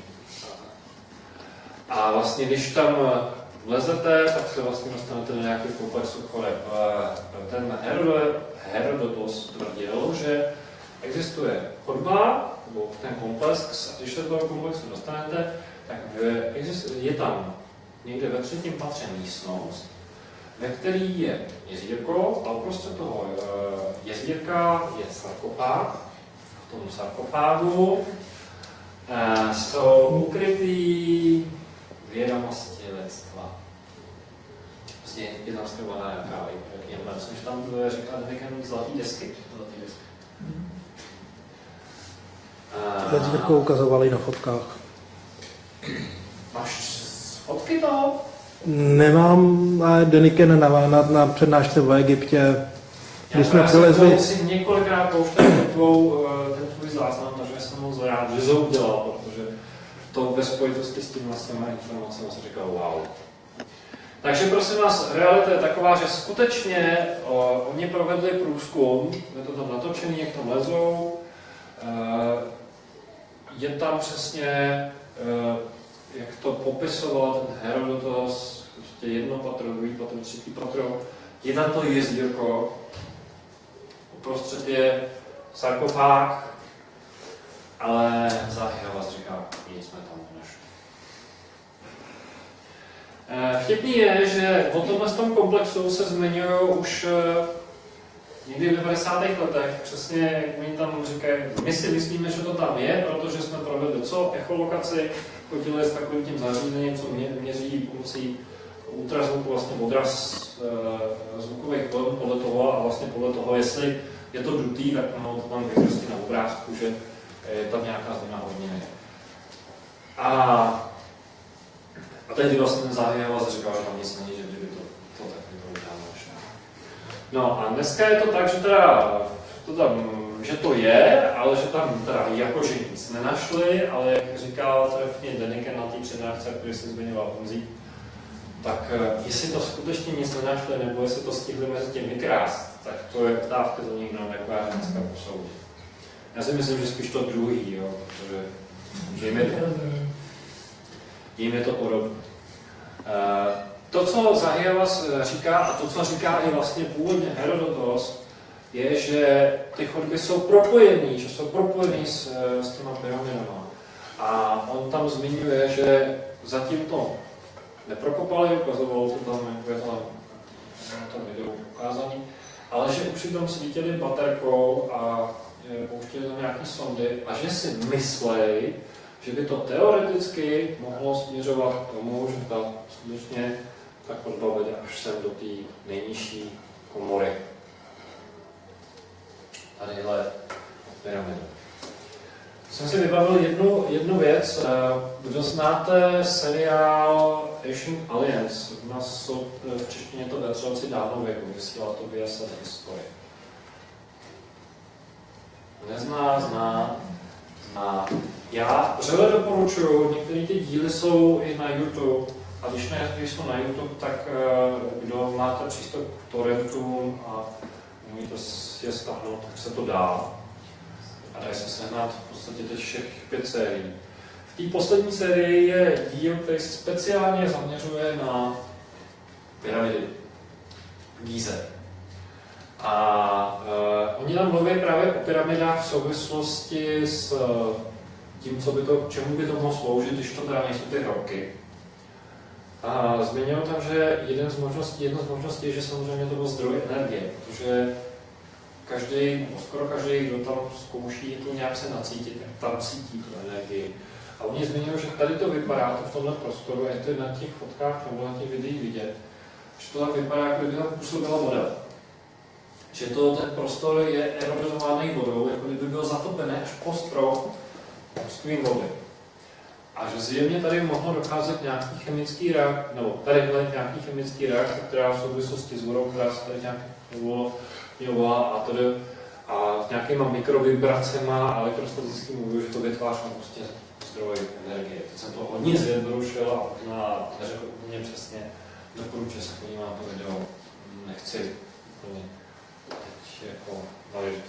A vlastně, když tam vlezete, tak se vlastně dostanete do nějakých komplexů chodeb. Ten Herodotos tvrdil, že existuje chodba, nebo ten komplex, a když se do toho komplexu dostanete, tak je tam někde ve třetím patře místnost, ve který je jezírko, a uprostřed toho jezírka je sarkofág. V tom sarkofágu jsou ukrytý vědomosti lidstva. Vlastně je tam skrývaná nějaká jemna. Myslím, že tam říká Deniken zlatý desky. Zlatý desky. Teď Jirko ukazovali na fotkách. Máš fotky toho? Nemám, ale Deniken na, na, na přednášce v Egyptě, když jsme přilezli. Já si několikrát pouštěl ten tvůj záznam, takže jsem moc rád, že to udělal, protože to ve spojitosti s tím vlastně má informace, jsem říkal wow. Takže prosím vás, realita je taková, že skutečně o, oni provedli průzkum, je to tam natočený, jak tam lezou, e, je tam přesně, e, jak to popisoval ten Herodotos, prostě jedno patro, druhý patro, třetí patro, je tam to jezírko, uprostřed je sarkofág, ale Zahi Hawass říká, nic jsme tam nešli. Vtipný je, že o tomhle tom komplexu se zmiňují už někdy v devadesátých letech, přesně jak oni tam říkají, my si myslíme, že to tam je, protože jsme provedli co? Echolokaci, chodili s takovým tím zařízením, co mě, měří pomocí ultrazvuku vlastně odraz e, zvukových vln podle toho a vlastně podle toho, jestli je to dutý, tak ono to tam vykreslí na obrázku, že je tam nějaká změna hodně. A, a teď vlastně ten Zahi Hawass říkal, že tam nic není, že kdyby to, to tak neprodáme. No a dneska je to tak, že teda to tam, že to je, ale že tam teda jakože nic nenašli, ale jak říkal trefně Deniken na té přednášce, který jsem zmiňoval Honzí, tak jestli to skutečně nic nenašli, nebo jestli to stihli mezi tím vykrást, tak to je otázka, to nikdo nedokáže dneska posoudit. Já si myslím, že spíš to druhý, jo, protože jim je to, jim je to podobné. To, co Zahiavas říká, a to, co říká i vlastně původně Herodotos, je, že ty chodby jsou propojený, že jsou propojený s, s těma pyramidama. A on tam zmiňuje, že zatím to neprokopali, ukazovalo to tam, jak je tam na tom videu ukázaný, ale že už si tam svítili baterkou a pouštěli tam nějaké sondy a že si myslej, že by to teoreticky mohlo směřovat k tomu, že ta skutečně ta chodba vede až sem do té nejnižší komory. Tadyhle pyramidy. Jsem si vybavil jednu, jednu věc. Kdo znáte seriál Ancient Aliens? U nás jsou v češtině to Vetřelci dávno věku, vysílá to V S N History. Nezná, zná, zná. Já vřele doporučuji, některé ty díly jsou i na YouTube, a když, ne, když jsou na YouTube, tak kdo máte přístup k torrentům a umíte je stáhnout, tak se to dá. A dají se sehnat v podstatě těch všech pět sérií. V té poslední sérii je díl, který se speciálně zaměřuje na pyramidy v Gíze. A uh, oni tam mluví právě o pyramidách v souvislosti s uh, tím, co by to, čemu by to mohlo sloužit, když to teda nejsou ty hrobky. A zmínil tam, že jeden z možností, jedna z možností je, že samozřejmě to byl zdroj energie, protože každý, skoro každý, kdo tam zkouší to nějak se nacítit, tak tam cítí tu energii. A oni zmiňují, že tady to vypadá, to v tomhle prostoru, je to na těch fotkách nebo na těch videích vidět, že to tak vypadá, jako kdyby tam působila voda. Že to, ten prostor je erodovaný vodou, jako kdyby byl zatopený až po strop množstvím vody. A že zjevně tady mohlo docházet nějaký chemický reakce, nebo tadyhle nějaký chemický reakce, která v souvislosti s vodou, která se tady nějak volá a tady a s nějakýma mikrovibracema a elektrostatickým mluvil, že to vytváří prostě zdroj energie. Teď jsem to hodně zjednodušil a možná neřekl úplně přesně, doporučuji se podívat na to video, nechci úplně teď jako naležet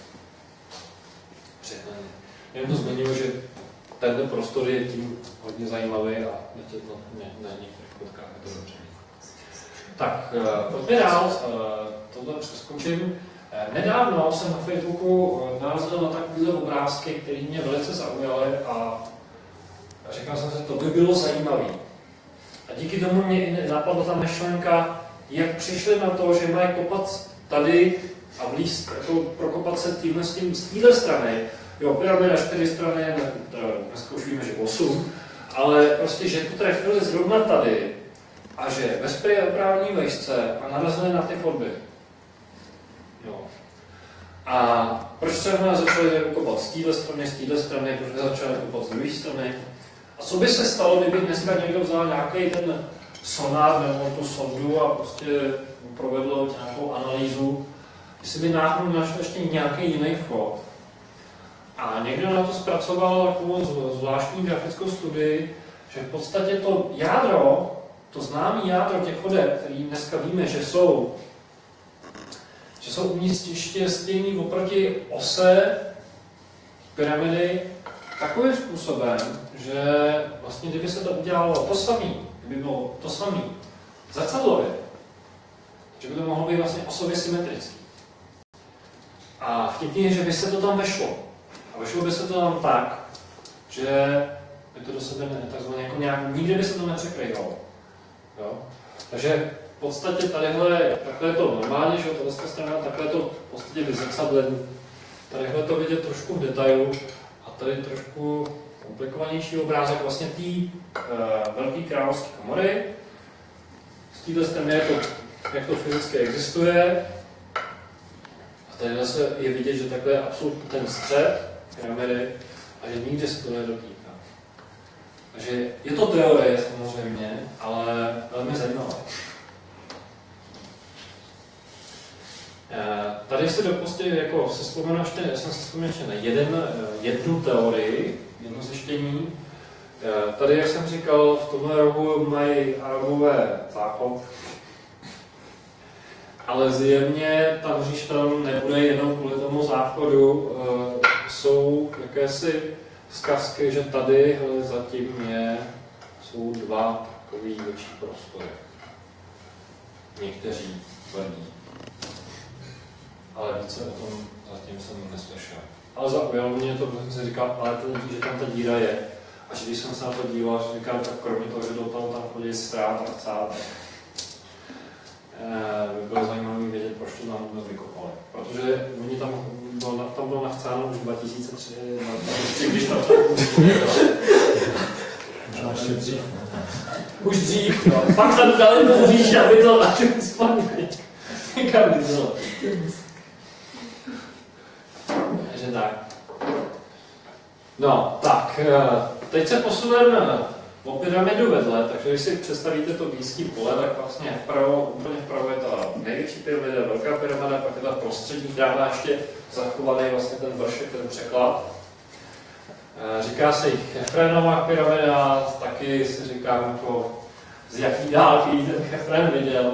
přehnaně. Jen to zmiňuji, že tenhle prostor je tím hodně zajímavý a je to ne, na některých fotkách je to dobře. Tak, pojďme dál, tohle přeskočím. Nedávno jsem na Facebooku narazil na takové obrázky, které mě velice zaujaly a říkal jsem si, to by bylo zajímavé. A díky tomu mě napadla ta myšlenka, jak přišli na to, že mají kopat tady a vlízt, jako prokopat se tímhle s tím z téhle strany. Jo, pyramida čtyři strany, dneska už víme, že osm, ale prostě, že to trefili zrovna tady a že ve správní vejšce a narazili na ty chodby. Jo. A proč třeba začali kopat z téhle strany, z téhle strany, proč začali kopat z druhé strany? A co by se stalo, kdyby dneska někdo vzal nějaký ten sonár nebo tu sondu a prostě provedl nějakou analýzu, jestli by náhodou našel ještě nějaký jiný vchod. A někdo na to zpracoval takovou zvláštní grafickou studii, že v podstatě to jádro, to známé jádro těch chodeb, který dneska víme, že jsou, že jsou umístěny oproti ose pyramidy takovým způsobem, že vlastně kdyby se to udělalo to samé, kdyby bylo to samé zrcadlově, že by to mohlo být vlastně osově symetrický. A vtipně je, že by se to tam vešlo. A vešlo by se to tam tak, že by to do sebe ne, takzvaně jako nějak, nikdy by se to nepřekrývalo. Jo? Takže v podstatě tadyhle, takhle je to normálně, že to dneska strana, takhle je to v podstatě vyzrcadlený. Tadyhle to vidět trošku v detailu a tady trošku komplikovanější obrázek vlastně té uh, velké královské komory. Z této strany je to, jak to fyzicky existuje. A tady zase je vidět, že takhle je absolutně ten střed pyramidy a že nikdy se to nedotýká. Takže je to teorie samozřejmě, ale velmi zajímavé. Tady si dopustě, jako se vzpomenu ještě, jsem se vzpomněl ještě na jeden, jednu teorii, jedno zjištění. tady, jak jsem říkal, v tomhle rohu mají Arabové záchod, ale zjevně ta mříž tam nebude jenom kvůli tomu záchodu. Jsou jakési vzkazky, že tady zatím je, jsou dva takový větší prostory. Někteří tvrdí. Ale více o tom zatím jsem neslyšel. Ale zaujalo mě to, protože jsem si říkal, ale to, že tam ta díra je. A že když jsem se na to díval, že říkal, tak kromě toho, že do toho tam chodí strát a cát, by bylo zajímavé vědět, proč to tam vůbec vykopali. Protože oni tam bylo, tam bylo nachcáno už dva tisíce tři, když tam to možná ještě dřív. Už dřív, no. Pak tam dali do říši, aby to načem spadli. Kam by to? Takže tak. No, tak, teď se posuneme o pyramidu vedle, takže když si představíte to blízký pole, tak vlastně vpravo, úplně vpravo je ta největší pyramida, velká pyramida, pak je ta prostřední, která má ještě zachovaný vlastně ten vršek, ten překlad. Říká se jich Chefrenova pyramida, taky si říkám, jako, z jaký dálky ten Chefren viděl.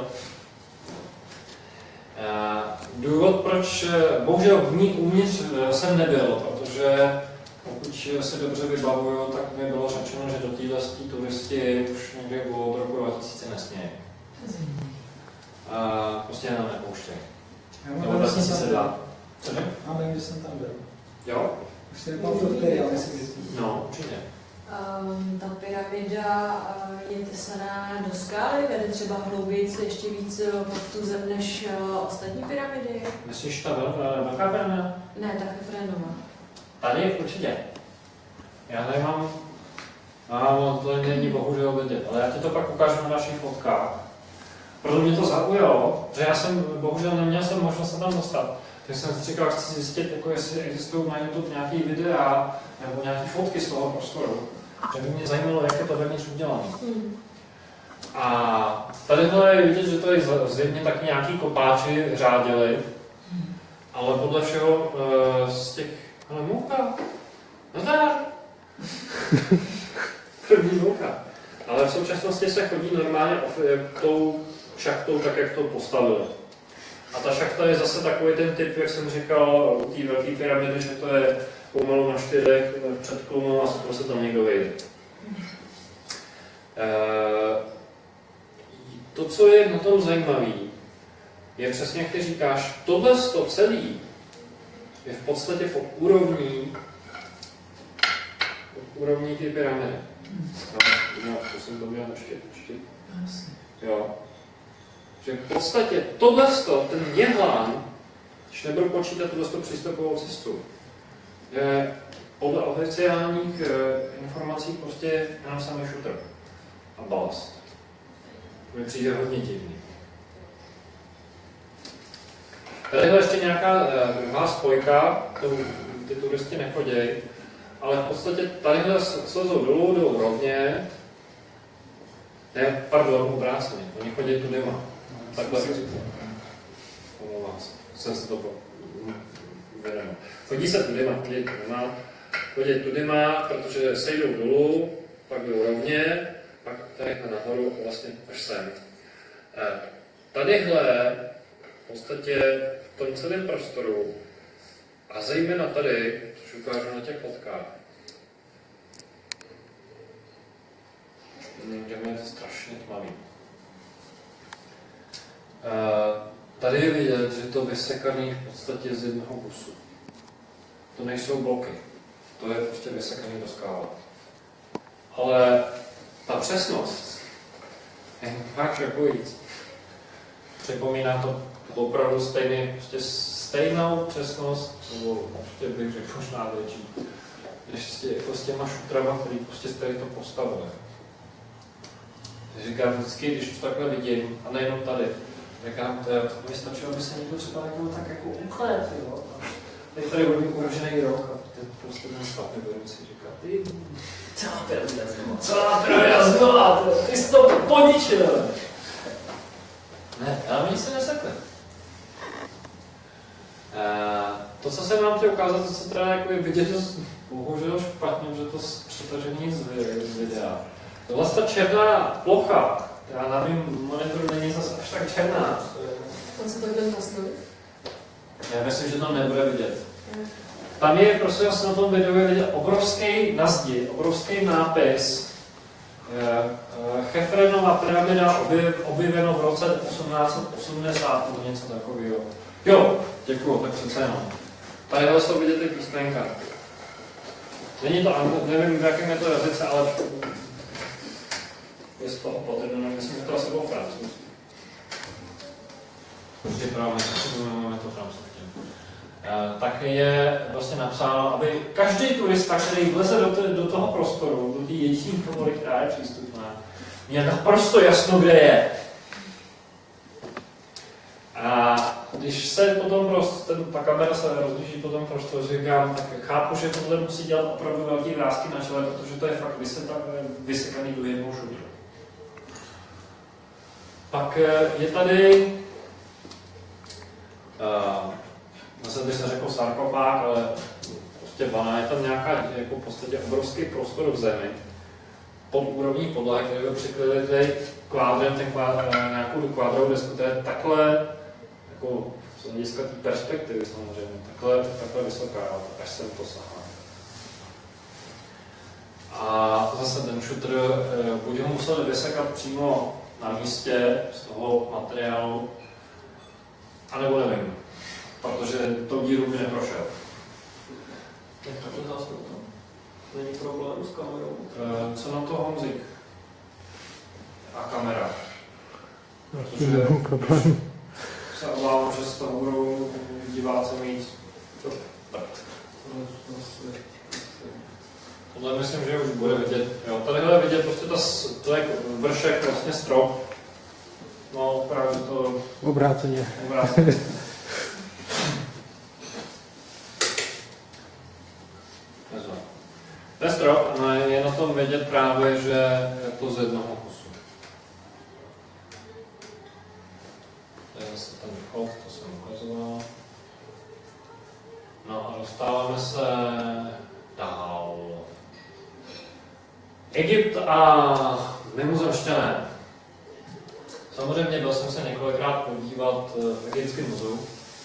Důvod, proč, bohužel v ní uvnitř jsem nebyl, protože pokud si dobře vybavuju, tak mi bylo řečeno, že do téhle turisti už někdy od roku dva tisíce nesmějí. Uh, prostě nám nepouštějí. Nebo dva tisíce dva. Cože? Já vím, že jsem tam byl. Jo? Už si nepamatuju, který, ale si myslím. No, určitě. Um, ta pyramida uh, je tesaná do skály, vede třeba hlouběji ještě víc pod tu zem než uh, ostatní pyramidy. Myslíš ta velká pyramida? Ne, ta Chefrenova. Tady určitě. Já tady mám, no, to není bohužel vidět, ale já ti to pak ukážu na našich fotkách. Proto mě to zaujalo, že já jsem bohužel neměl jsem možnost se tam dostat. Tak jsem si říkal, chci zjistit, jako jestli existují na YouTube nějaké videa nebo nějaké fotky z toho prostoru. Že by mě zajímalo, jak je to vevnitř udělané. Mm. A tadyhle je vidět, že to je zjevně taky nějaký kopáči řádili, ale podle všeho z těch... Ale mouka. No tak. První mouka. Ale v současnosti se chodí normálně tou šachtou tak, jak to postavili. A ta šachta je zase takový ten typ, jak jsem říkal, u té velké pyramidy, že to je pomalu na čtyřech před klunou a skoro se tam někdo vejde. E, to, co je na tom zajímavé, je přesně, jak ty říkáš, tohle to celý je v podstatě pod úrovní pod úrovní ty pyramidy. No, zkusím to udělat ještě, ještě. Jo. Že v podstatě tohle, ten jehlán, když nebudu počítat tuhle přístupovou cestu, je podle oficiálních e, informací prostě jenom samý šutr a balast. To mi přijde hodně divný. Tady je ještě nějaká e, druhá spojka, to, ty turisti nechodějí, ale v podstatě tadyhle slezou dolů, jdou rovně, ne, pardon, obráceně, oni chodí tudyma. Takhle si říkám. Omlouvám se, jsem se to uvědomil. Chodí se tudyma, chodí tudyma, chodí tudyma, protože se jdou dolů, pak jdou rovně, pak tadyhle nahoru vlastně až sem. Tadyhle v podstatě v tom celém prostoru a zejména tady, což ukážu na těch fotkách, že mi je to strašně tmavý. Uh, tady je vidět, že to vysekaný v podstatě z jednoho kusu. To nejsou bloky, to je prostě vysekaný do skály. Ale ta přesnost je fakt šokující. Připomíná to opravdu stejný, prostě stejnou přesnost, nebo ještě bych řekl možná větší, než s, tě, jako s těma šutrama, který prostě tady to postavili. Říkám vždycky, když už takhle vidím, a nejenom tady, říkám, to by stačilo, aby se někdo třeba jako tak jako uklep, jo. Teď tady budu mít urožený rok a ten prostě ten stav nebudu si říkat, ty, celá pyramida znova, celá pyramida znova, ty jsi to poničil. Ne, ale mě se nesekne. Uh, to, co jsem vám chtěl ukázat, to, co teda jako je vidět, bohužel špatně, že to přetažení z videa. Tohle ta černá plocha, která na mým monitoru není zase až tak černá. On se takhle nastavit? Já myslím, že to nebude vidět. Tam je, prosím vás, na tom videu je vidět obrovský na zdi, obrovský nápis. Chefrenova pyramida objeveno v roce osmnáct set osmdesát nebo něco takového. Jo, děkuju, tak přece jenom. Tadyhle jsou vidět ty písmenka. Není to, nevím v jakém je to jazyce, ale je z toho potřebné, myslím, že to asi bylo francouzský. Připravíme to francouzský. Tak je vlastně napsáno, aby každý turista, který vleze do, do toho prostoru, do té jediné komory, která je přístupná, měl naprosto jasno, kde je. A když se potom prostě, ta kamera se rozliší po tom prostoru, říkám, tak chápu, že tohle musí dělat opravdu velký vrásky na čele, protože to je fakt vysekaný do jednoho šutru. Pak je tady uh, zase bych se řekl sarkofág, ale prostě vana, je tam nějaká jako v podstatě obrovský prostor v zemi pod úrovní podlahy, který byl přikryli tady kvádrem, ten kvádr, nějakou kvádrovou desku, to je takhle, jako z hlediska té perspektivy samozřejmě, takhle, takhle vysoká, až sem to sahá. A zase ten šutr, buď ho museli vysekat přímo na místě z toho materiálu, anebo nevím. Protože to díru by neprošel. Jak to zásluh? Není problém s kamerou? E, co na to Honzik? A kamera. Protože problém. Se obávám, že z toho budou diváci mít to prd. Tohle myslím, že už bude vidět. Jo, tadyhle vidět prostě ta, to je vršek, vlastně strop. No, právě to... Obráceně. Obráceně. To je strop, no je na tom vidět právě, že je to z jednoho kusu. To je zase ten vchod, to jsem ukazoval. No a dostáváme se dál. Egypt a mimozemšťané. Samozřejmě byl jsem se několikrát podívat v egyptském muzeu.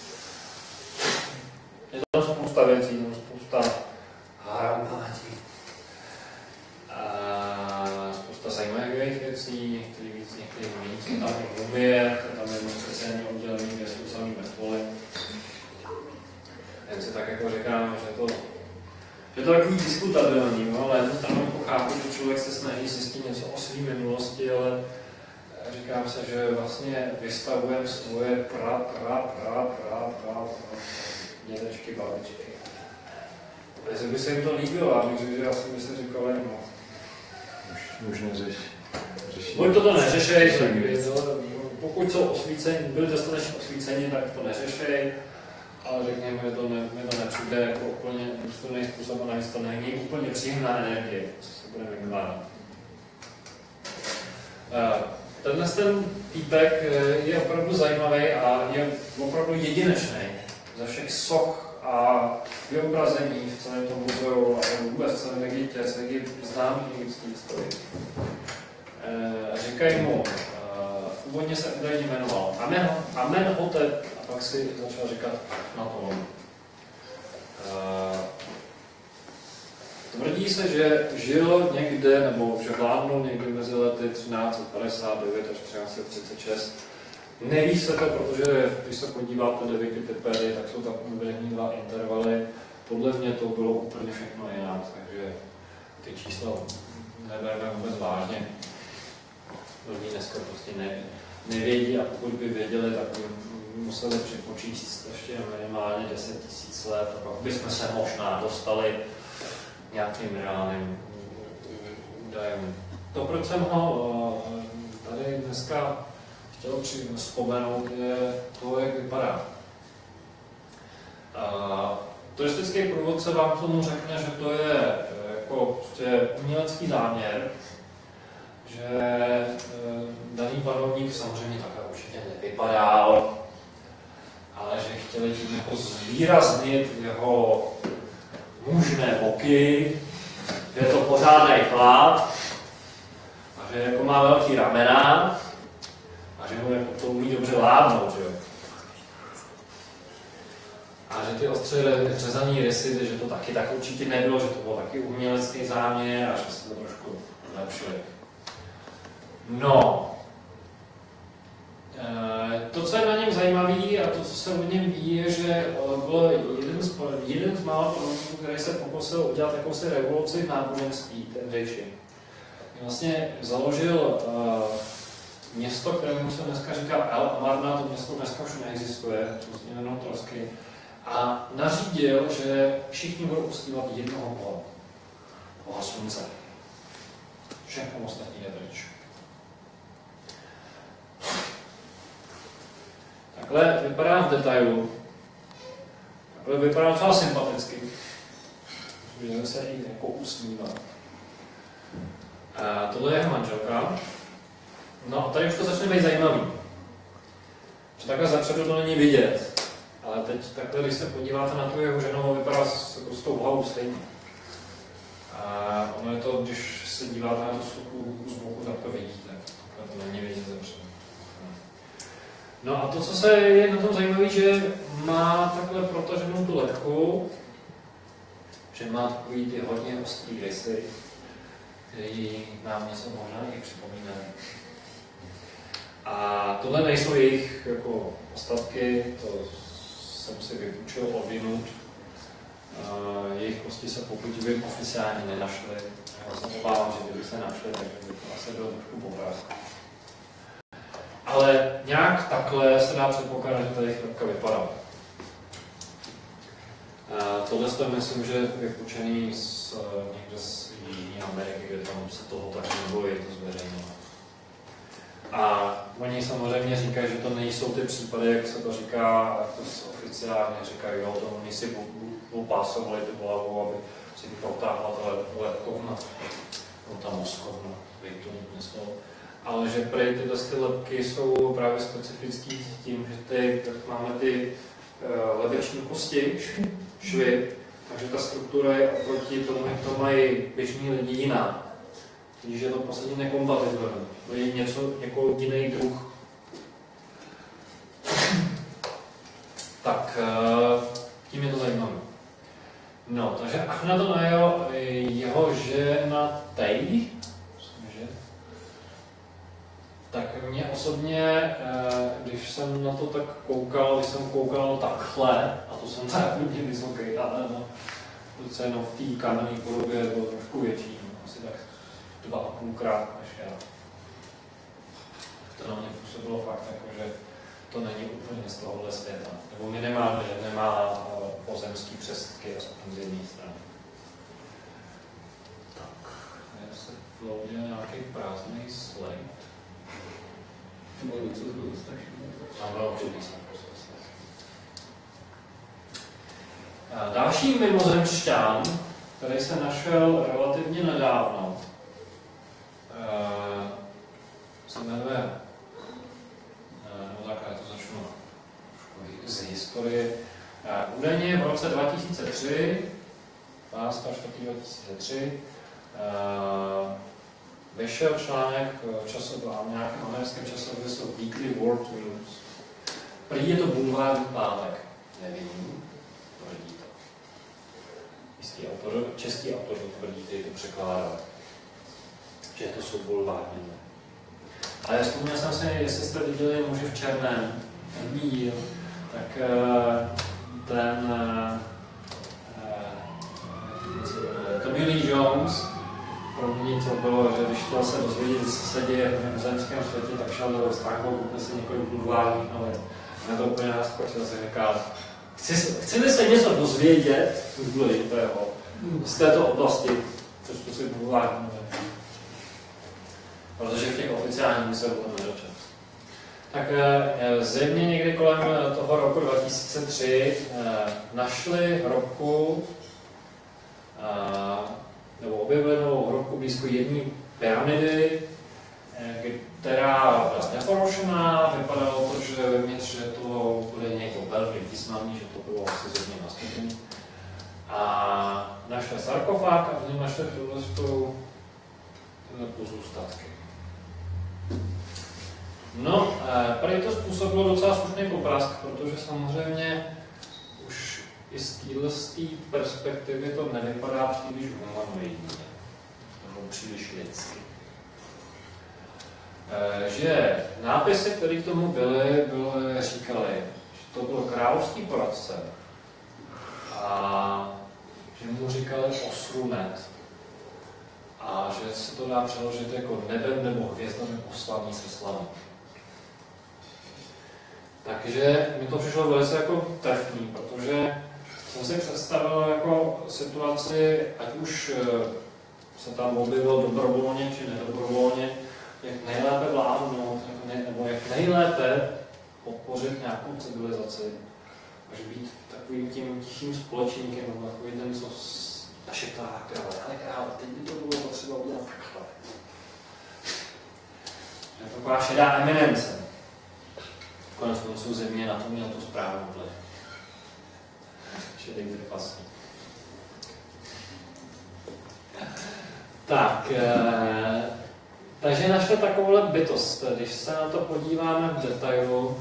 Je tam spousta věcí, tam spousta hramátí. Spousta zajímavých věcí, některý víc, některý méně. Tam je mumie, tam je speciální oddělení, kde jsou samý mrtvoly. Jen si tak jako říkám, že to je to takový diskutabilní, no, ale jednu stranu chápu, že člověk se snaží zjistit něco o své minulosti, ale říkám se, že vlastně vystavujeme svoje pra, pra, pra, pra, pra, pra, dědečky, babičky. Jestli by se jim to líbilo, abych řekl, že asi by se říkal jen no. Už, už neřeš. Buď toto neřešej, pokud jsou osvíceni, byli dostatečně osvíceni, tak to neřešej, ale řekněme, že to, ne, mi to nepřijde jako úplně důstojný způsob a navíc to není úplně příjemná energie, co se bude vykládat. Tenhle ten týpek je opravdu zajímavý a je opravdu jedinečný ze všech soch a vyobrazení v celém tom muzeu a vůbec v celém Egyptě, z Egypt známý egyptský historii. Říkají mu, původně se údajně jmenoval Amen, Amenhotep a pak si začal říkat Akhenaton. Tvrdí se, že žil někde, nebo že vládnul někde mezi lety třináct set padesát devět až třináct set třicet šest. Neví se to, protože když se podíváte do Wikipedii, tak jsou tam uvedení dva intervaly. Podle mě to bylo úplně všechno jinak, takže ty čísla nebereme vůbec vážně. Lidi dneska prostě ne, nevědí a pokud by věděli, tak by museli připočíst ještě minimálně deset tisíc let a pak bychom se možná dostali nějakým reálným údajem. To, proč jsem ho tady dneska chtěl vzpomenout, je to, jak vypadá. A turistický průvodce vám k tomu řekne, že to je jako prostě umělecký záměr, že daný panovník samozřejmě takhle určitě nevypadal, ale že chtěli tím jako zvýraznit jeho mužné boky, že je to pořádný chlap a že jako má velký ramena a že mu jako to umí dobře vládnout, že jo. A že ty ostře řezaný rysy, že to taky tak určitě nebylo, že to bylo taky umělecký záměr a že se to trošku zlepšili. No, to, co je na něm zajímavé a to, co se o něm ví, je, že byl jeden z, jeden z mála proroků, který se pokusil udělat jakousi revoluci v náboženství, ten Říši. Vlastně založil uh, město, kterému se dneska říká El Amarna, to město dneska už neexistuje, to změněno trosky, a nařídil, že všichni budou uctívat jednoho boha, boha slunce. Všechno ostatní je pryč. Takhle vypadá v detailu. Takhle vypadá docela sympaticky. Můžeme se i jako usmívat. A tohle je jeho manželka. No a tady už to začne být zajímavý. Že takhle zapředu to není vidět. Ale teď takhle, když se podíváte na tu jeho ženu, vypadá s, jako s tou hlavou stejně. A ono je to, když se díváte na tu sluchu z boku, tak to vidíte. Takhle to není vidět zapředu. No a to, co se je na tom zajímavé, že má takhle protaženou tu lebku, že má takový ty hodně ostrý rysy, který nám něco možná i připomínají. A tohle nejsou jejich jako ostatky, to jsem si vypůjčil odvinut. Jejich kosti se pokud by oficiálně nenašly. Já se obávám, že kdyby se našly, tak by to asi bylo trošku povrát. Ale nějak takhle se dá předpokládat, že tady chlebka vypadá. Tohle to myslím, že je vypůjčený z, někde z Jižní Ameriky, kde tam se toho tak nebojí, to zveřejněno. A oni samozřejmě říkají, že to nejsou ty případy, jak se to říká, jak to oficiálně říkají, jo, to oni si upásovali tu hlavu, aby si protáhla ta lepkovna, no ta mozkovna, víc to něco. Ale že prej tyhle ty lebky jsou právě specifický tím, že ty, máme ty uh, lebeční kosti, švy, takže ta struktura je oproti tomu, jak to mají běžní lidi jiná. Když je to v podstatě nekompatibilní. To je něco, jako jiný druh. Tak, uh, tím je to zajímavé. No, takže Achnaton, jeho žena Tej, tak mě osobně, když jsem na to tak koukal, když jsem koukal takhle, a to jsem tak hodně vysoký, ale no, docela jenom v té kamenné podobě bylo trošku větší, no, asi tak dva a půlkrát než já. To na mě působilo fakt jako, že to není úplně z tohohle světa. Nebo minimálně, že nemá pozemský přestky, aspoň z jedné strany. Tak, já se vloudě nějaký prázdný slide. Další mimozemšťan, který se našel relativně nedávno, se jmenuje, no tak já to začnu z historie, údajně v roce dva tisíce tři, dvanáctého čtvrtého dva tisíce tři, vyšel článek v časopisu, nějakém americkém časopisu Weekly World News. Prý je to bulvární pátek. Nevím, tvrdí to. Jistý autor, český autor to tvrdí, který to překládá. Že to jsou bulvární. Ale vzpomněl jsem si, jestli jste viděli Muži v černém, ten díl, tak ten uh, Tommy Lee Jones, pro mě to bylo, že když chtěl se dozvědět, co se děje v mimozemském světě, tak šel do stránku, koupil si několik bulvárních novin. Na to úplně naskočil, se říkal, chci, chci se něco dozvědět, to důležitého, z této oblasti, což to si bulvární novin. Protože v těch oficiálních se bylo nedočet. Tak zřejmě někdy kolem toho roku dva tisíce tři našli hrobku, nebo objevili novou hrobku blízko jedné pyramidy, která byla neporušená, vypadalo to, že vevnitř, že to bude někdo velmi významný, že to bylo asi z jedné nástupní. A našli sarkofág a v něm našli tyhle pozůstatky. No, prý to způsobilo docela slušný poprask, protože samozřejmě už i z téhle perspektivy to nevypadá příliš humanoidně, nebo příliš lidsky. Že nápisy, které k tomu byly, byly říkali, že to byl královský poradce a že mu říkali osrunet a že se to dá přeložit jako nebem nebo hvězdami poslaní se slavou. Takže mi to přišlo velice jako trefný, protože jsem si představil jako situaci, ať už se tam objevil dobrovolně či nedobrovolně, jak nejlépe vládnout, nebo jak nejlépe podpořit nějakou civilizaci, až být takovým tím tichým společníkem, nebo takový ten, co našeplá krále, ale krále, teď by to bylo potřeba udělat takhle. Je to taková šedá eminence. Konec konců země na to měl tu správnou vliv. Šedý trpaslík. Tak, e, takže našli takovouhle bytost. Když se na to podíváme v detailu,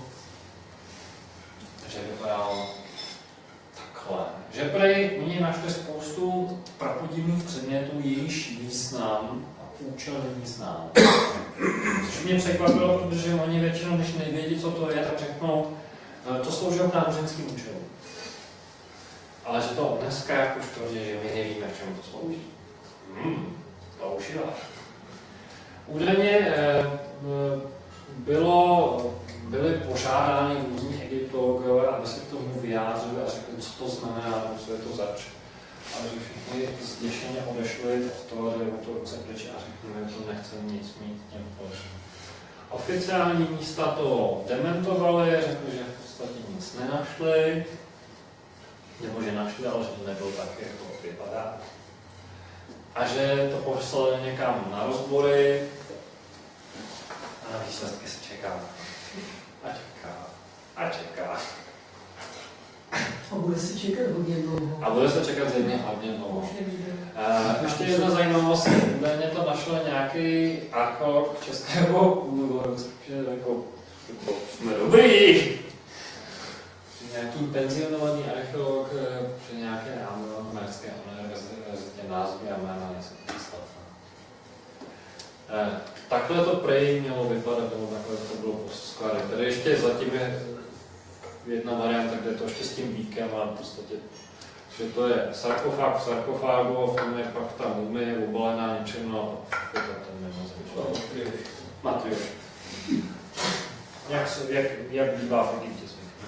že vypadalo takhle. Že prej oni našli spoustu prapodivných předmětů, jejíž význam a účel není znám. Což mě překvapilo, protože oni většinou, když nevědí, co to je, tak řeknou, to sloužilo k náboženským účelům. Ale že to dneska jak už tvrdí, že my nevíme, k čemu to slouží. Hmm, to už je váš. Údajně bylo, byly požádány různí egyptologové, aby se k tomu vyjádřili a řekli, co to znamená, co je to zač. Ale že všichni zděšeně odešli od toho, že to ruce pryč a řekli, že to nechce nic mít těm společně. Oficiální místa to dementovaly, řekli, že v podstatě nic nenašli, nebo že našli, ale že to nebylo tak, jako vypadá. A že to poslali někam na rozbory a na výsledky se čeká. A čeká. A čeká. A bude se čekat hodně dlouho. A bude se čekat zřejmě hodně dlouho. Uh, ještě jedna zajímavost, údajně to našel nějaký archeolog Českého úvodu, že jako, jsme dobrý. Nějaký penzionovaný archeolog při nějaké americké univerzitě názvy a jména nejsem představ. Uh, takhle to prej mělo vypadat, nebo takhle to bylo posklady. Tady ještě zatím je jedna varianta, kde je to ještě s tím víkem a v podstatě, že to je sarkofág v sarkofágu a v tom je pak ta mumie obalená něčím, no a je to ten mimozemštěk. Matrioš. Jak, jak, jak bývá v Egyptě.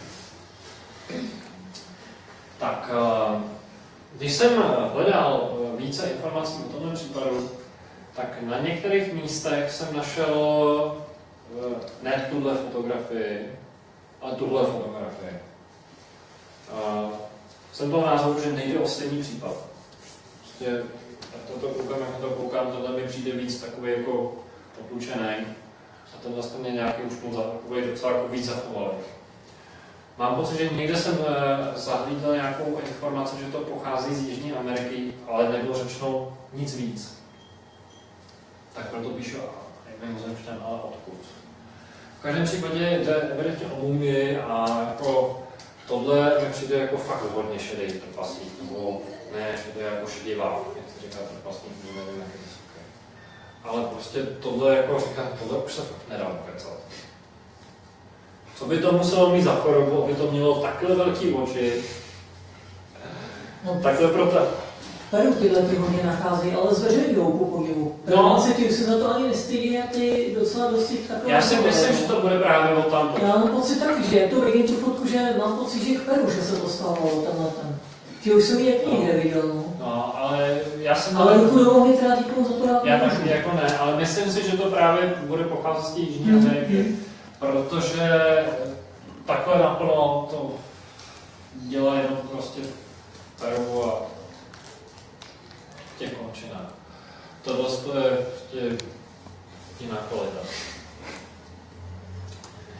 Tak, když jsem hledal více informací o tomhle případu, tak na některých místech jsem našel ne tuhle fotografii, ale tuhle fotografii. Uh, jsem toho názoru, že nejde o stejný případ. Prostě, jak toto koukám, jak to koukám, tohle mi přijde víc takový jako potlučený. A ten vlastně mě nějaký už takový docela jako víc zachovalý. Mám pocit, že někde jsem uh, zahlídl nějakou informaci, že to pochází z Jižní Ameriky, ale nebylo řečeno nic víc. Tak proto píšu, jak mimozemšťan, ale odkud. V každém případě jde evidentně o mumii a jako tohle mi přijde jako fakt hodně šedý trpaslík, nebo ne šedý jako šedivá, jak se říká trpaslík, nevím, jak je to suké. Ale prostě tohle jako říkám, tohle už se fakt nedá ukecat. Co by to muselo mít za chorobu, aby to mělo takhle velký oči, no, takhle proto. Peru tyhle ty hodně nachází, ale zveřejňujou ku podivu. No. Se ti se za to ani nestydí a ty docela dosti takové... Já si myslím, že to bude právě o tam. Já mám pocit taky, že to vidím tu fotku, že mám pocit, že k Peru, že se to stávalo tenhle ten. Ty už jsem ji jak někde viděl, no. No, ale já jsem... Ale Ruku mě teda díkou za to dát. Já taky jako ne, ale myslím si, že to právě bude pocházet z té Jižní Ameriky, mm-hmm. protože takhle naplno to dělá jenom prostě Peru a těch končinách. Tohle je prostě jiná kvalita.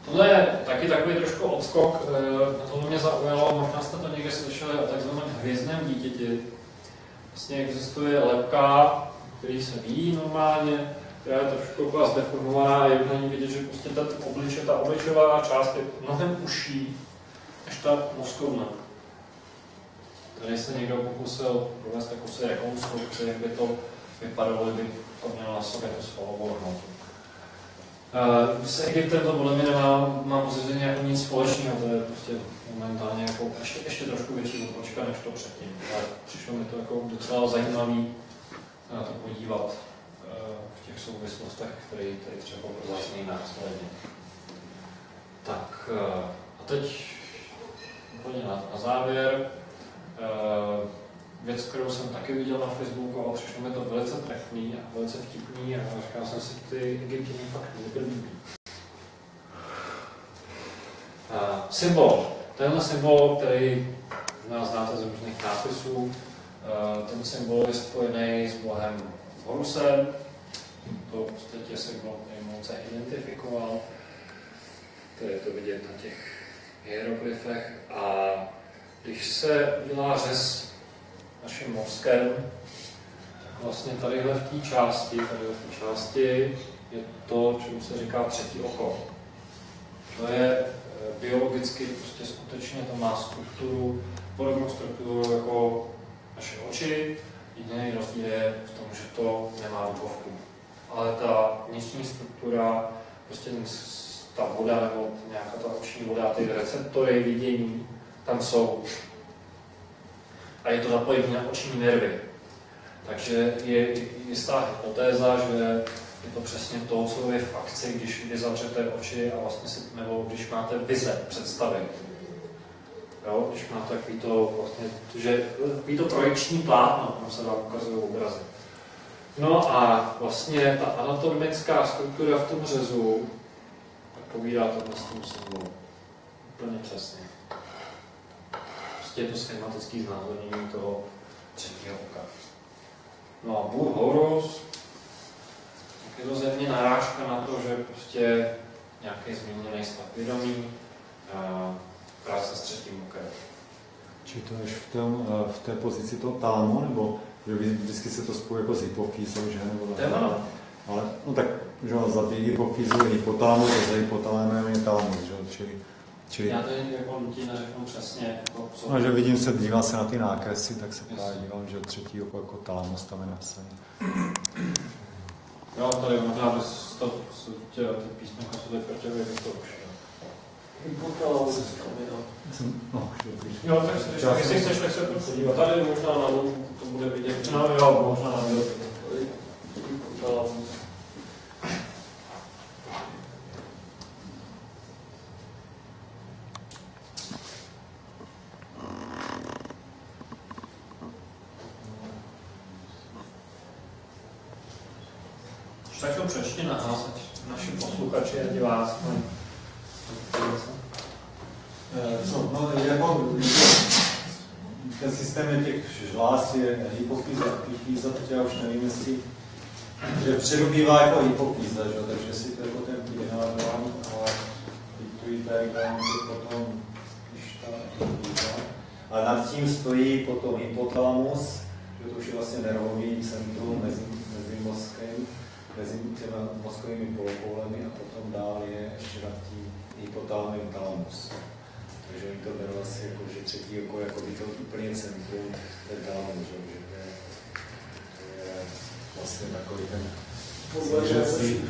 Tohle je taky takový trošku odskok, na tohle mě zaujalo, možná jste to někde slyšeli o takzvaném hvězdném dítěti. Vlastně existuje lebka, který se ví normálně, která je trošku taková zdeformovaná a je na ní vidět, že prostě ta obliče, ta obličová část je mnohem užší než ta mozkovna. Tady se někdo pokusil provést takovou rekonstrukci, jak by to vypadalo, kdyby to mělo na sobě tu svalovou hmotu. Uh, s Egyptem to podle mě nemá, má pozici nějak nic společného, to je prostě momentálně jako ještě, ještě trošku větší odpočka než to předtím. Ale přišlo mi to jako docela zajímavý se na to podívat uh, v těch souvislostech, které tady třeba zazní následně. Tak uh, a teď úplně na, na závěr. Uh, věc, kterou jsem taky viděl na Facebooku a přišlo mi to velice trefný a velice vtipný a říkal jsem si, ty Egyptěni fakt líbí. Uh, symbol. Tenhle symbol, který možná znáte z různých nápisů, uh, ten symbol je spojený s bohem Horusem. To v podstatě symbol, který moc se identifikoval. To je to vidět na těch hieroglyfech. A když se udělá řez naším mozkem, tak vlastně tadyhle v té části, tadyhle v té části je to, čemu se říká třetí oko. To je biologicky prostě skutečně, to má strukturu, podobnou strukturu jako naše oči. Jediný rozdíl je v tom, že to nemá dubovku. Ale ta vnitřní struktura, prostě ta voda nebo nějaká ta oční voda, ty receptory vidění, tam jsou. A je to napojení na oční nervy. Takže je jistá hypotéza, že je to přesně to, co je v akci, když vy zavřete oči a vlastně si, nebo když máte vize, představy. Jo? Když máte takový to, vlastně, že, takový to projekční plátno, tam se vám ukazují obrazy. No a vlastně ta anatomická struktura v tom řezu povídá to s tím symbolu. Úplně přesně. Prostě je to schematické znázornění toho třetího oka. No a Bůh Horus, je to země narážka na to, že prostě nějaký změněný stav vědomí, práce s třetím okem. Či to až v, tom, v té pozici toho támu, nebo že vždycky se to spojuje jako s hypofýzou, že? Nebo to je ono. Ale, no tak, že za ty hypofýzu je hypotámu, to za hypotámem je támus, že? Čili, čili... Já to jako nutí neřeknu přesně. Jako co... No, že vidím se, dívám se na ty nákresy, tak se právě dívám, že třetí oko jako támus tam je napsaný. Jo, tady možná bys to, ty písmenka jsou tady proti, jak to už. No, jo, tak se, když, jestli chceš, tak se podívat. Tady možná na to bude vidět. No jo, možná na to. Tak to přečti na nás, naši posluchači a diváci. Co, no, jako ten systém těch žláz je hypofýza, hypofýza, teď já už nevím, jestli že předu bývá jako hypofýza, že? Takže si to jako ten vyhledávám, ale vytují diagram, potom, když ta hypofýza. A nad tím stojí potom hypotalamus, že to už je vlastně nervový centrum mezi, mezi mozkem, mezi těma mozkovými polokoulemi a potom dál je ještě nad tím hypotalamem talamus. Takže oni to berou asi jako, že třetí oko jako by to úplně centrum ten talamus, že to je, to je vlastně takový ten zvířecí.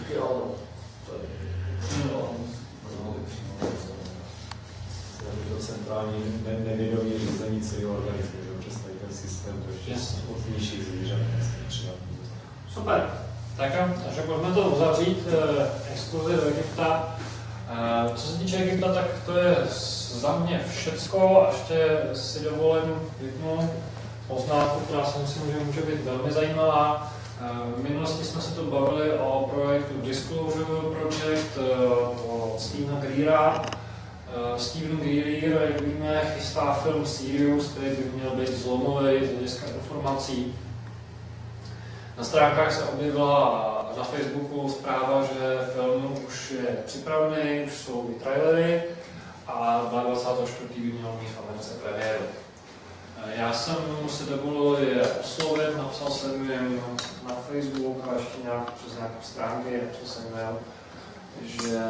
To centrální nevědomí řízení celého organismu, že přes tady ten systém, to ještě spotnější zvířat, třeba. Super. Tak, takže pojďme to uzavřít, eh, exkurzi do Egypta. Eh, co se týče Egypta, tak to je za mě všecko. A ještě si dovolím jednu poznámku, která si myslím, že může být velmi zajímavá. Eh, v minulosti jsme se tu bavili o projektu Disclosure Project eh, od Stevena Greera. Eh, Steven Greer, jak víme, chystá film Sirius, který by měl být zlomový z hlediska informací. Na stránkách se objevila na Facebooku zpráva, že film už je připravený, už jsou i trailery a dvacátého čtvrtého by měl mít v Americe premiéru. Já jsem si dovolil je oslovit, napsal jsem jim na Facebook a ještě nějak přes nějaké stránky, napsal jsem jim, že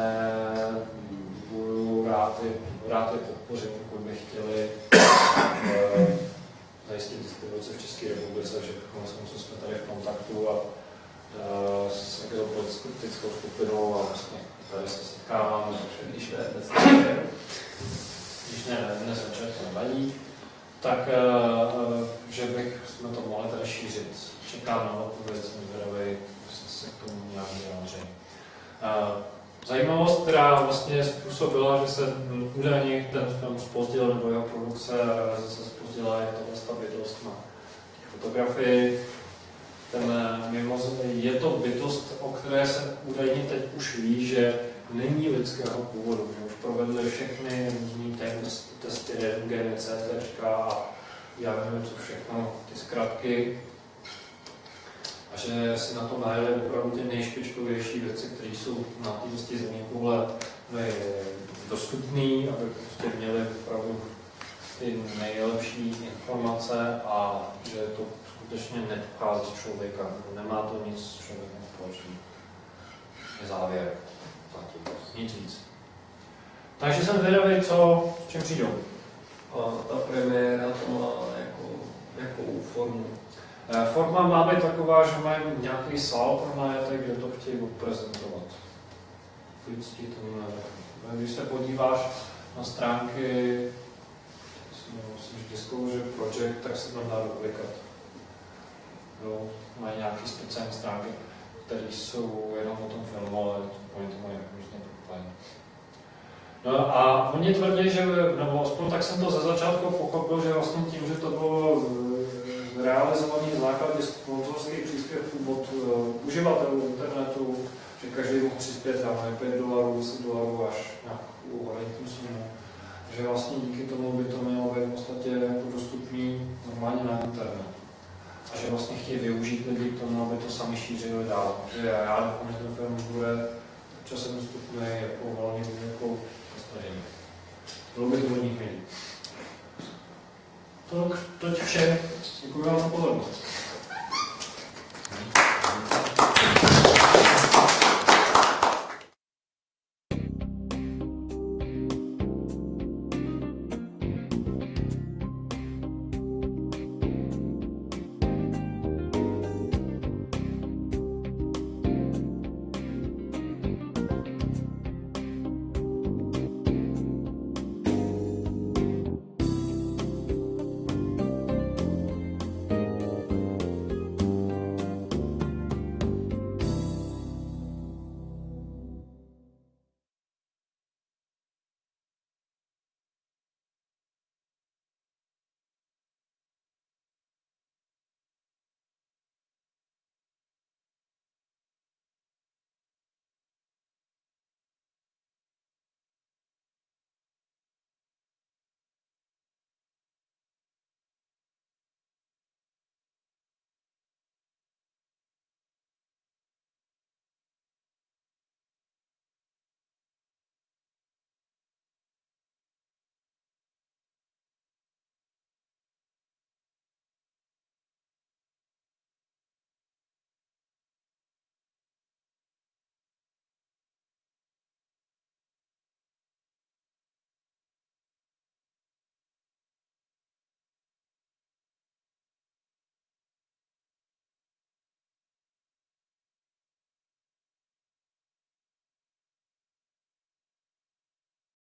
budu rád je, rád je podpořit, pokud by chtěli uh, zajistit distribuci v České republice, že co jsme tady v kontaktu a uh, s nějakou politickou skupinou a vlastně tady se setkáváme, takže když ne dnes večer, když ne dnes večer, to nevadí, tak uh, že bych jsme to mohli tady šířit. Čekám na odpověď, jsem zvědavý, jestli se k tomu nějak vyjádří. Uh, Zajímavost, která vlastně způsobila, že se údajně ten film zpozdil, nebo jeho produkce a realizace zpozdila, je to ta bytost na fotografii. Ten mimozemí je to bytost, o které se údajně teď už ví, že není lidského původu, že už provedli všechny různý testy, geny, C T a já nevím, co všechno, ty zkratky. A že si na to najeli opravdu ty nejšpičkovější věci, které jsou na té zemní koule dostupné, aby prostě měli opravdu ty nejlepší informace a že to skutečně nepochází z člověka, nemá to nic s člověkem společného. Je závěr. Nic víc. Takže jsem zvědavý, co, s čím přijdou. A ta premiéra to má jako, jakou formu? Forma má být taková, že mají nějaký sál pro najetek, kde to chtějí odprezentovat. Vždycky to nevím. Když se podíváš na stránky Discovery Project, tak se tam dá doklikat. Jo, mají nějaké speciální stránky, které jsou jenom o tom filmu, ale oni to mají různě propojené. No a oni tvrdí, že, nebo aspoň tak jsem to ze začátku pochopil, že vlastně tím, že to bylo realizovaný v základě sponzorských příspěvků od uh, uživatelů internetu, že každý mohl přispět na pět dolarů, deset dolarů až nějakou horentní sumu. Že vlastně díky tomu by to mělo být v podstatě jako dostupný normálně na internetu. A že vlastně chtějí využít lidi k tomu, aby to sami šířili dál. Že já doufám, že ten film bude časem dostupný jako volný jako nastažení. Bylo by to hodně chvíli. To toť vše. Děkuji vám za pozornost.